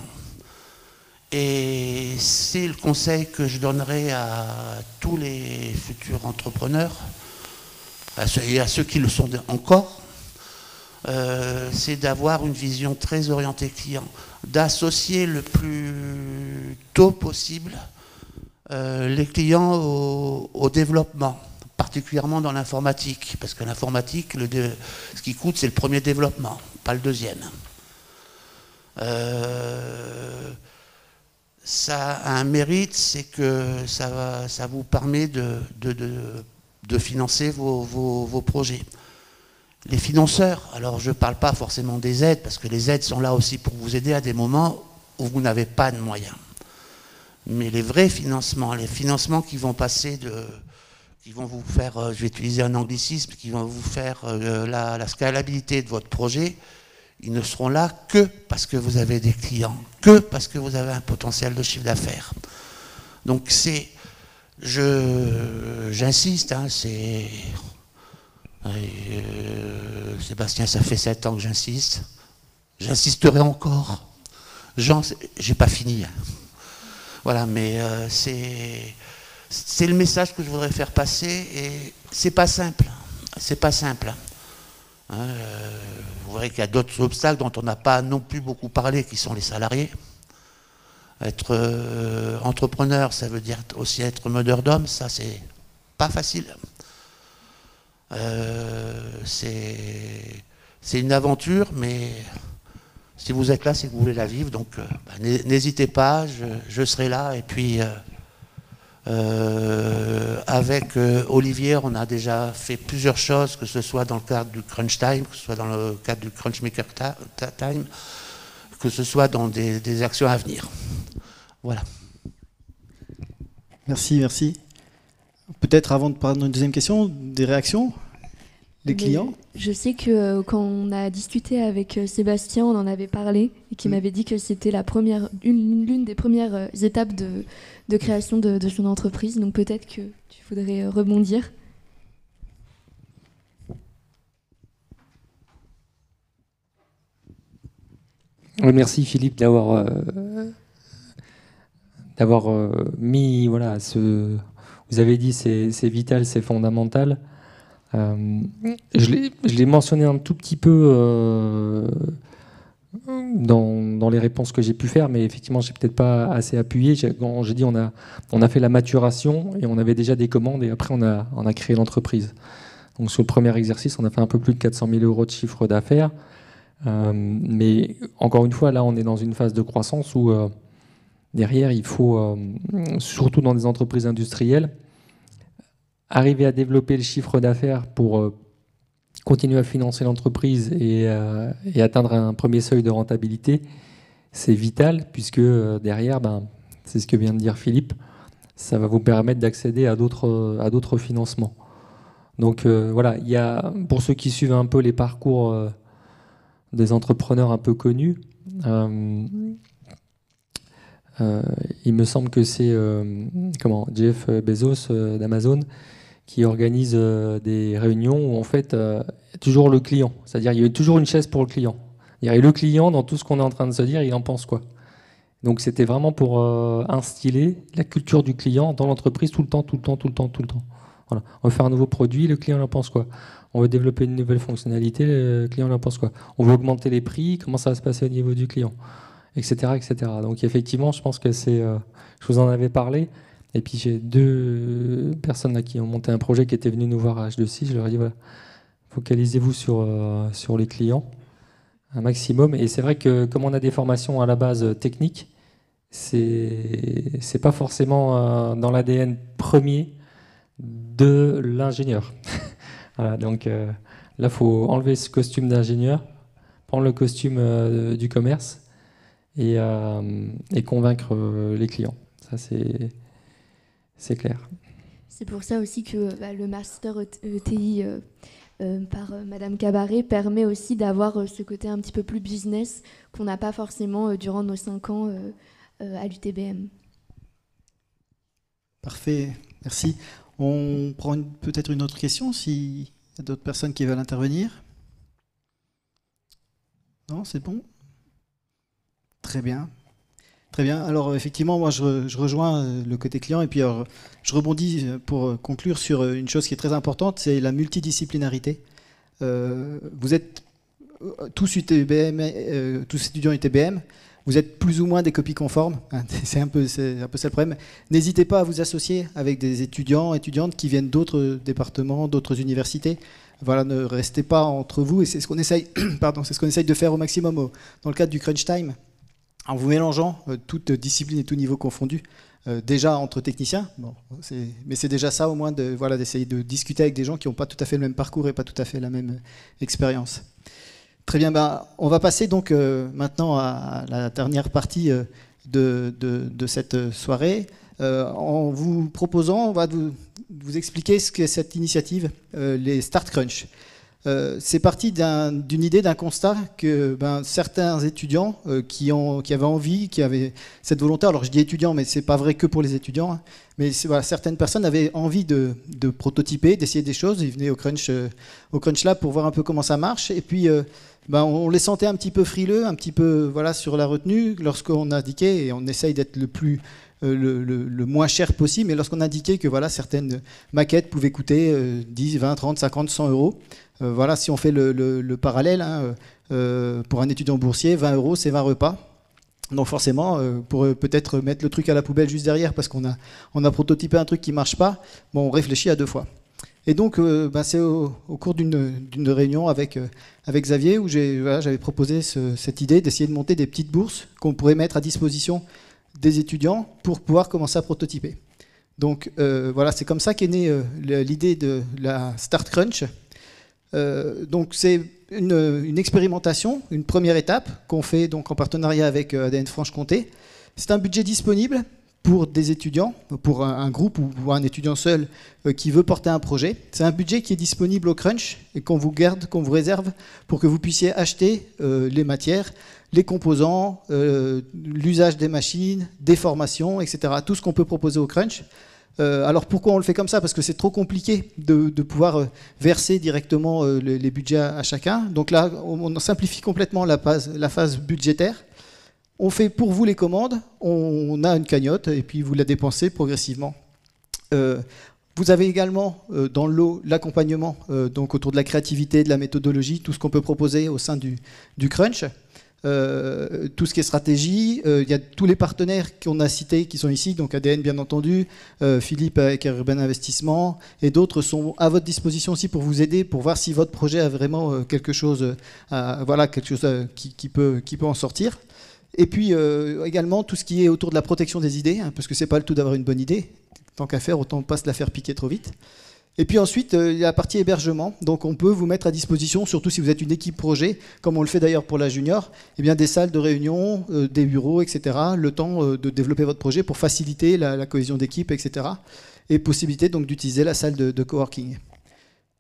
Et c'est le conseil que je donnerai à tous les futurs entrepreneurs, et à ceux qui le sont encore, c'est d'avoir une vision très orientée client, d'associer le plus tôt possible les clients au développement, particulièrement dans l'informatique, parce que l'informatique, ce qui coûte, c'est le premier développement, pas le deuxième. Ça a un mérite, c'est que ça vous permet de financer vos projets. Les financeurs, alors je ne parle pas forcément des aides, parce que les aides sont là aussi pour vous aider à des moments où vous n'avez pas de moyens. Mais les vrais financements, les financements qui vont passer qui vont vous faire, je vais utiliser un anglicisme, qui vont vous faire la scalabilité de votre projet, ils ne seront là que parce que vous avez des clients, que parce que vous avez un potentiel de chiffre d'affaires. Donc j'insiste, hein, Sébastien, ça fait 7 ans que j'insiste. J'insisterai encore. Jean, j'ai pas fini. Hein. Voilà, mais c'est le message que je voudrais faire passer, et c'est pas simple. C'est pas simple. Hein, vous verrez qu'il y a d'autres obstacles dont on n'a pas non plus beaucoup parlé, qui sont les salariés. Être entrepreneur, ça veut dire aussi être meneur d'hommes, ça c'est pas facile. C'est une aventure, mais si vous êtes là, c'est que vous voulez la vivre, donc n'hésitez pas, je serai là. Et puis avec Olivier, on a déjà fait plusieurs choses, que ce soit dans le cadre du Crunch Time, que ce soit dans le cadre du Crunch Maker Time, que ce soit dans des actions à venir. Voilà. Merci, merci. Peut-être avant de prendre une deuxième question, des réactions des clients. Je sais que quand on a discuté avec Sébastien, on en avait parlé, et qu'il m'avait dit que c'était l'une des premières étapes de création de son entreprise. Donc peut-être que tu voudrais rebondir. Oui, merci Philippe d'avoir mis, voilà, vous avez dit c'est vital, c'est fondamental. Je l'ai mentionné un tout petit peu dans les réponses que j'ai pu faire, mais effectivement, j'ai peut-être pas assez appuyé. Quand j'ai dit on a fait la maturation et on avait déjà des commandes, et après on a créé l'entreprise. Donc sur le premier exercice, on a fait un peu plus de 400 000 € de chiffre d'affaires. Mais encore une fois, là, on est dans une phase de croissance où derrière, il faut, surtout dans des entreprises industrielles, arriver à développer le chiffre d'affaires pour continuer à financer l'entreprise et atteindre un premier seuil de rentabilité. C'est vital, puisque derrière, c'est ce que vient de dire Philippe, ça va vous permettre d'accéder à d'autres financements. Donc voilà, il y a, pour ceux qui suivent un peu les parcours des entrepreneurs un peu connus, il me semble que c'est Jeff Bezos d'Amazon qui organise des réunions où en fait toujours le client, c'est-à-dire il y a toujours une chaise pour le client. Et le client, dans tout ce qu'on est en train de se dire, il en pense quoi. Donc c'était vraiment pour instiller la culture du client dans l'entreprise tout le temps. Voilà. On veut faire un nouveau produit, le client en pense quoi. On veut développer une nouvelle fonctionnalité, le client en pense quoi. On veut augmenter les prix, comment ça va se passer au niveau du client, etc. etc. Donc effectivement, je pense que c'est... je vous en avais parlé. Et puis j'ai 2 personnes là qui ont monté un projet qui étaient venues nous voir à H2C. Je leur ai dit, voilà, focalisez-vous sur les clients un maximum. Et c'est vrai que comme on a des formations à la base techniques, c'est pas forcément dans l'ADN premier de l'ingénieur. Voilà, donc là, il faut enlever ce costume d'ingénieur, prendre le costume du commerce et convaincre les clients. Ça, c'est clair. C'est pour ça aussi que le master ETI par Madame Cabaret permet aussi d'avoir ce côté un petit peu plus business qu'on n'a pas forcément durant nos 5 ans à l'UTBM. Parfait, merci. On prend peut-être une autre question s'il y a d'autres personnes qui veulent intervenir. Non, c'est bon? Très bien. Très bien. Alors effectivement, moi je rejoins le côté client et puis alors, je rebondis pour conclure sur une chose qui est très importante, c'est la multidisciplinarité. Vous êtes tous UTBM, tous étudiants UTBM, vous êtes plus ou moins des copies conformes, hein, c'est un peu ça le problème. N'hésitez pas à vous associer avec des étudiants, étudiantes qui viennent d'autres départements, d'autres universités. Voilà, ne restez pas entre vous et c'est ce qu'on essaye, c'est ce qu'on essaye de faire au maximum dans le cadre du Crunch Time. En vous mélangeant toutes disciplines et tous niveaux confondus, déjà entre techniciens, bon, mais c'est déjà ça au moins d'essayer de discuter avec des gens qui n'ont pas tout à fait le même parcours et pas tout à fait la même expérience. Très bien, on va passer donc maintenant à la dernière partie de cette soirée. En vous proposant, on va vous expliquer ce qu'est cette initiative, les Start Crunch. C'est parti d'une idée, d'un constat que certains étudiants qui avaient envie, qui avaient cette volonté, alors je dis étudiants, mais c'est pas vrai que pour les étudiants, hein, mais voilà, certaines personnes avaient envie de prototyper, d'essayer des choses. Ils venaient au Crunch Lab pour voir un peu comment ça marche, et puis on les sentait un petit peu frileux, un petit peu sur la retenue lorsqu'on indiquait, et on essaye d'être le moins cher possible, mais lorsqu'on indiquait que certaines maquettes pouvaient coûter 10, 20, 30, 50, 100 euros. Si on fait le parallèle, hein, pour un étudiant boursier, 20 euros, c'est 20 repas. Donc forcément, pour peut-être mettre le truc à la poubelle juste derrière parce qu'on a prototypé un truc qui ne marche pas, on réfléchit à 2 fois. Et donc, c'est au cours d'une réunion avec Xavier où j'avais proposé cette idée d'essayer de monter des petites bourses qu'on pourrait mettre à disposition des étudiants pour pouvoir commencer à prototyper. Donc c'est comme ça qu'est née l'idée de la Start Crunch. Donc c'est une expérimentation, une première étape qu'on fait donc en partenariat avec ADN Franche-Comté. C'est un budget disponible pour des étudiants, pour un groupe ou pour un étudiant seul qui veut porter un projet. C'est un budget qui est disponible au Crunch et qu'on vous garde, qu'on vous réserve pour que vous puissiez acheter les matières, les composants, l'usage des machines, des formations, etc. Tout ce qu'on peut proposer au Crunch. Alors pourquoi on le fait comme ça? Parce que c'est trop compliqué de pouvoir verser directement les budgets à chacun. Donc là, on simplifie complètement la phase budgétaire. On fait pour vous les commandes, on a une cagnotte et puis vous la dépensez progressivement. Vous avez également dans le lot l'accompagnement donc autour de la créativité, de la méthodologie, tout ce qu'on peut proposer au sein du Crunch. Tout ce qui est stratégie, il y a tous les partenaires qu'on a cités qui sont ici, donc ADN bien entendu, Philippe avec Urban Investissement et d'autres sont à votre disposition aussi pour vous aider, pour voir si votre projet a vraiment quelque chose qui peut en sortir. Et puis également tout ce qui est autour de la protection des idées, hein, parce que c'est pas le tout d'avoir une bonne idée, tant qu'à faire, autant pas se la faire piquer trop vite. Et puis ensuite, il y a la partie hébergement. Donc on peut vous mettre à disposition, surtout si vous êtes une équipe projet, comme on le fait d'ailleurs pour la junior, des salles de réunion, des bureaux, etc. Le temps de développer votre projet pour faciliter la cohésion d'équipe, etc. Et possibilité donc d'utiliser la salle de coworking.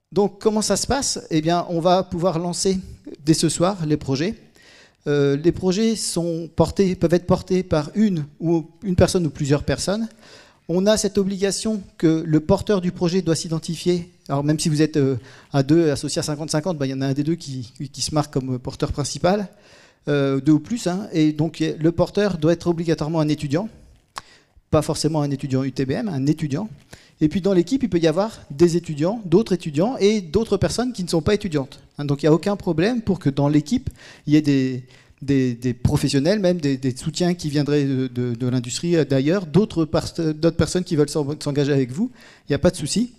Donc comment ça se passe? Eh bien, on va pouvoir lancer dès ce soir les projets. Les projets peuvent être portés par une personne ou plusieurs personnes. On a cette obligation que le porteur du projet doit s'identifier. Alors même si vous êtes à deux, associés à 50-50, il y en a un des deux qui se marque comme porteur principal, deux ou plus. Et donc le porteur doit être obligatoirement un étudiant, pas forcément un étudiant UTBM, un étudiant. Et puis dans l'équipe, il peut y avoir des étudiants, d'autres étudiants et d'autres personnes qui ne sont pas étudiantes. Donc il n'y a aucun problème pour que dans l'équipe, il y ait des professionnels, même des soutiens qui viendraient de l'industrie, d'ailleurs, d'autres personnes qui veulent s'engager avec vous. Il n'y a pas de souci.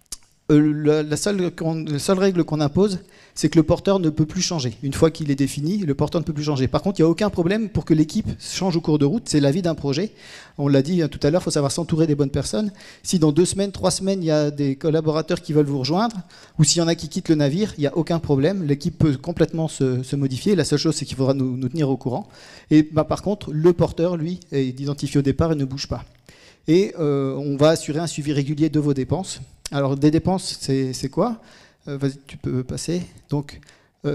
La seule règle qu'on impose, c'est que le porteur ne peut plus changer. Une fois qu'il est défini, le porteur ne peut plus changer. Par contre, il n'y a aucun problème pour que l'équipe change au cours de route. C'est la vie d'un projet. On l'a dit tout à l'heure, il faut savoir s'entourer des bonnes personnes. Si dans 2 semaines, 3 semaines, il y a des collaborateurs qui veulent vous rejoindre, ou s'il y en a qui quittent le navire, il n'y a aucun problème. L'équipe peut complètement se modifier. La seule chose, c'est qu'il faudra nous tenir au courant. Et par contre, le porteur, lui, est identifié au départ et ne bouge pas. Et on va assurer un suivi régulier de vos dépenses. Alors, des dépenses, c'est quoi? Vas-y, tu peux passer. Donc, on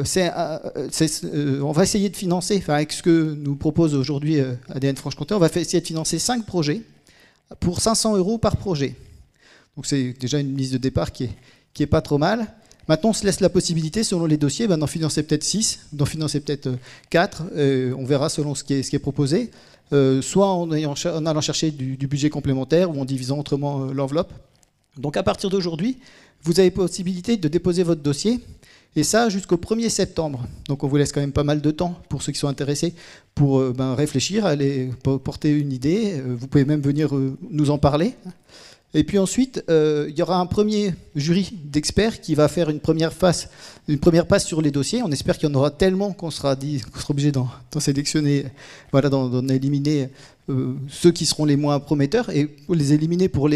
va essayer de financer, avec ce que nous propose aujourd'hui ADN Franche-Comté, on va essayer de financer 5 projets pour 500 € par projet. Donc, c'est déjà une mise de départ qui est pas trop mal. Maintenant, on se laisse la possibilité, selon les dossiers, d'en financer peut-être 6, d'en financer peut-être 4. On verra selon ce qui est proposé. Soit en allant chercher du budget complémentaire ou en divisant autrement l'enveloppe. Donc à partir d'aujourd'hui, vous avez possibilité de déposer votre dossier, et ça jusqu'au 1er septembre. Donc on vous laisse quand même pas mal de temps pour ceux qui sont intéressés pour réfléchir, aller porter une idée. Vous pouvez même venir nous en parler. Et puis ensuite, il y aura un premier jury d'experts qui va faire une première passe sur les dossiers. On espère qu'il y en aura tellement qu'on sera obligé d'en sélectionner, voilà, d'en éliminer ceux qui seront les moins prometteurs, et pour les éliminer pour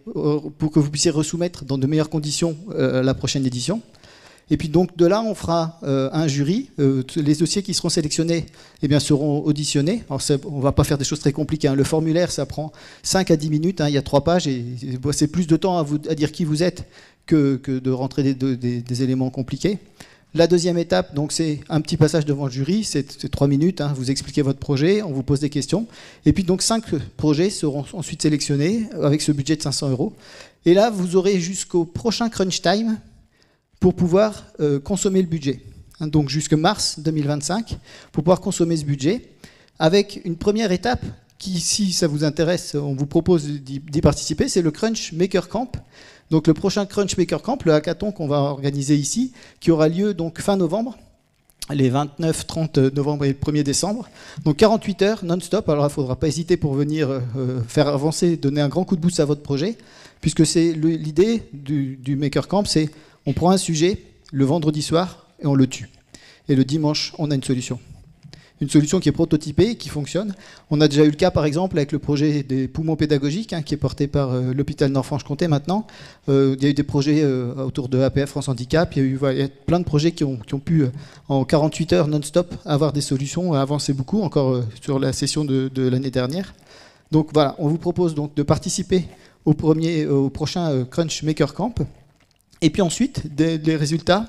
que vous puissiez resoumettre dans de meilleures conditions la prochaine édition. Et puis donc de là, on fera un jury. Les dossiers qui seront sélectionnés seront auditionnés. Alors, on ne va pas faire des choses très compliquées. Le formulaire, ça prend 5 à 10 minutes. Il y a 3 pages. Et c'est plus de temps à dire qui vous êtes que de rentrer des éléments compliqués. La deuxième étape, donc, c'est un petit passage devant le jury. C'est 3 minutes. Vous expliquez votre projet, on vous pose des questions. Et puis donc 5 projets seront ensuite sélectionnés avec ce budget de 500 €. Et là, vous aurez jusqu'au prochain crunch time pour pouvoir consommer le budget. Donc jusqu'à mars 2025, pour pouvoir consommer ce budget, avec une première étape qui, si ça vous intéresse, on vous propose d'y participer, c'est le Crunch Maker Camp. Donc le prochain Crunch Maker Camp, le hackathon qu'on va organiser ici, qui aura lieu donc fin novembre, les 29, 30 novembre et 1er décembre. Donc 48 heures non-stop. Alors il ne faudra pas hésiter pour venir faire avancer, donner un grand coup de boost à votre projet, puisque c'est l'idée du Maker Camp, c'est on prend un sujet le vendredi soir et on le tue. Et le dimanche, on a une solution. Une solution qui est prototypée et qui fonctionne. On a déjà eu le cas, par exemple, avec le projet des poumons pédagogiques, qui est porté par l'hôpital Nord-Franche-Comté maintenant. Il y a eu des projets autour de APF France Handicap. Il y a plein de projets qui ont pu, en 48 heures non-stop, avoir des solutions, avancer beaucoup, encore sur la session de l'année dernière. Donc voilà, on vous propose donc de participer au prochain Crunch Maker Camp. Et puis ensuite, les résultats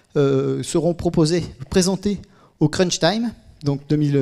seront présentés au Crunch Time, donc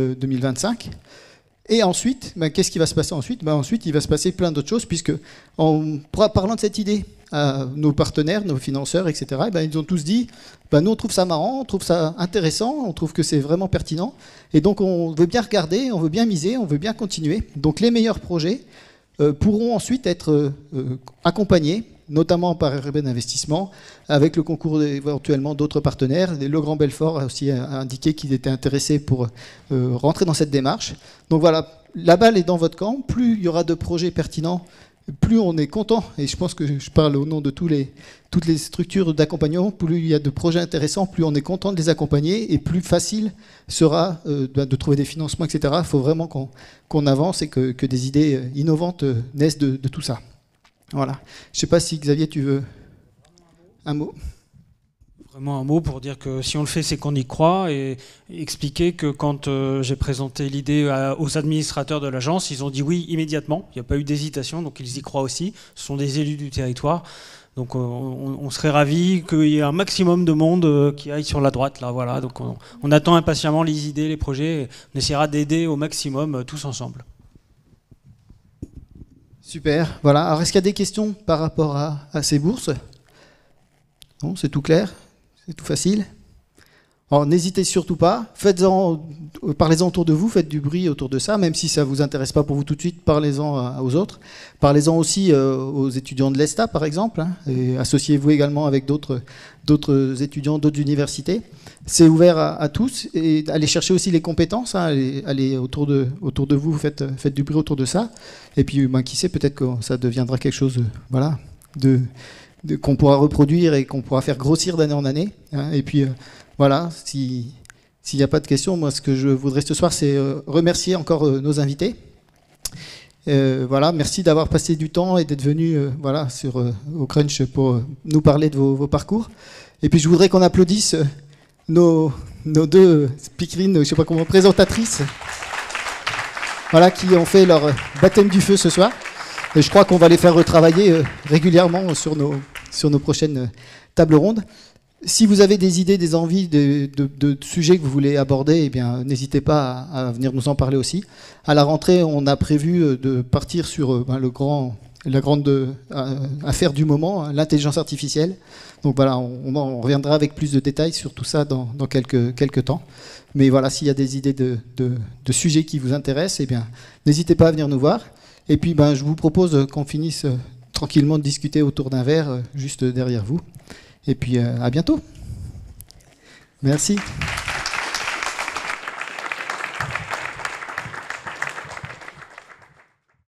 2025. Et ensuite, qu'est-ce qui va se passer ensuite? Ensuite, il va se passer plein d'autres choses, puisque en parlant de cette idée à nos partenaires, nos financeurs, etc., ils ont tous dit, nous on trouve ça marrant, on trouve ça intéressant, on trouve que c'est vraiment pertinent, et donc on veut bien regarder, on veut bien miser, on veut bien continuer. Donc les meilleurs projets pourront ensuite être accompagnés, notamment par RBN Investissement, avec le concours éventuellement d'autres partenaires. Le Grand Belfort a aussi indiqué qu'il était intéressé pour rentrer dans cette démarche. Donc voilà, la balle est dans votre camp. Plus il y aura de projets pertinents, plus on est content, et je pense que je parle au nom de toutes les structures d'accompagnement, plus il y a de projets intéressants, plus on est content de les accompagner, et plus facile sera de trouver des financements, etc. Il faut vraiment qu'on avance et que des idées innovantes naissent de tout ça. Voilà. Je ne sais pas si Xavier, tu veux un mot? Vraiment un mot pour dire que si on le fait, c'est qu'on y croit, et expliquer que quand j'ai présenté l'idée aux administrateurs de l'agence, ils ont dit oui immédiatement. Il n'y a pas eu d'hésitation, donc ils y croient aussi. Ce sont des élus du territoire. Donc on serait ravis qu'il y ait un maximum de monde qui aille sur la droite là, voilà. Donc on attend impatiemment les idées, les projets, et on essaiera d'aider au maximum tous ensemble. Super, voilà. Alors est-ce qu'il y a des questions par rapport à ces bourses? Non, c'est tout clair, c'est tout facile. Alors n'hésitez surtout pas, parlez-en autour de vous, faites du bruit autour de ça, même si ça ne vous intéresse pas pour vous tout de suite, parlez-en aux autres. Parlez-en aussi aux étudiants de l'ESTA par exemple, hein, et associez-vous également avec d'autres étudiants d'autres universités. C'est ouvert à tous, et allez chercher aussi les compétences, hein, allez autour de vous, faites du bruit autour de ça. Et puis qui sait, peut-être que ça deviendra quelque chose voilà, qu'on pourra reproduire et qu'on pourra faire grossir d'année en année. Hein, et puis voilà, s'il n'y a pas de questions, moi ce que je voudrais ce soir, c'est remercier encore nos invités. Voilà, merci d'avoir passé du temps et d'être venu voilà, au Crunch pour nous parler de vos parcours. Et puis je voudrais qu'on applaudisse nos deux speakerines, je ne sais pas comment, présentatrices, voilà, qui ont fait leur baptême du feu ce soir. Et je crois qu'on va les faire retravailler régulièrement sur nos prochaines tables rondes. Si vous avez des idées, des envies de sujets que vous voulez aborder, eh bien, n'hésitez pas à venir nous en parler aussi. À la rentrée, on a prévu de partir sur la grande affaire du moment, l'intelligence artificielle. Donc voilà, on reviendra avec plus de détails sur tout ça dans quelques temps. Mais voilà, s'il y a des idées de sujets qui vous intéressent, eh bien, n'hésitez pas à venir nous voir. Et puis, je vous propose qu'on finisse tranquillement de discuter autour d'un verre juste derrière vous. Et puis à bientôt. Merci.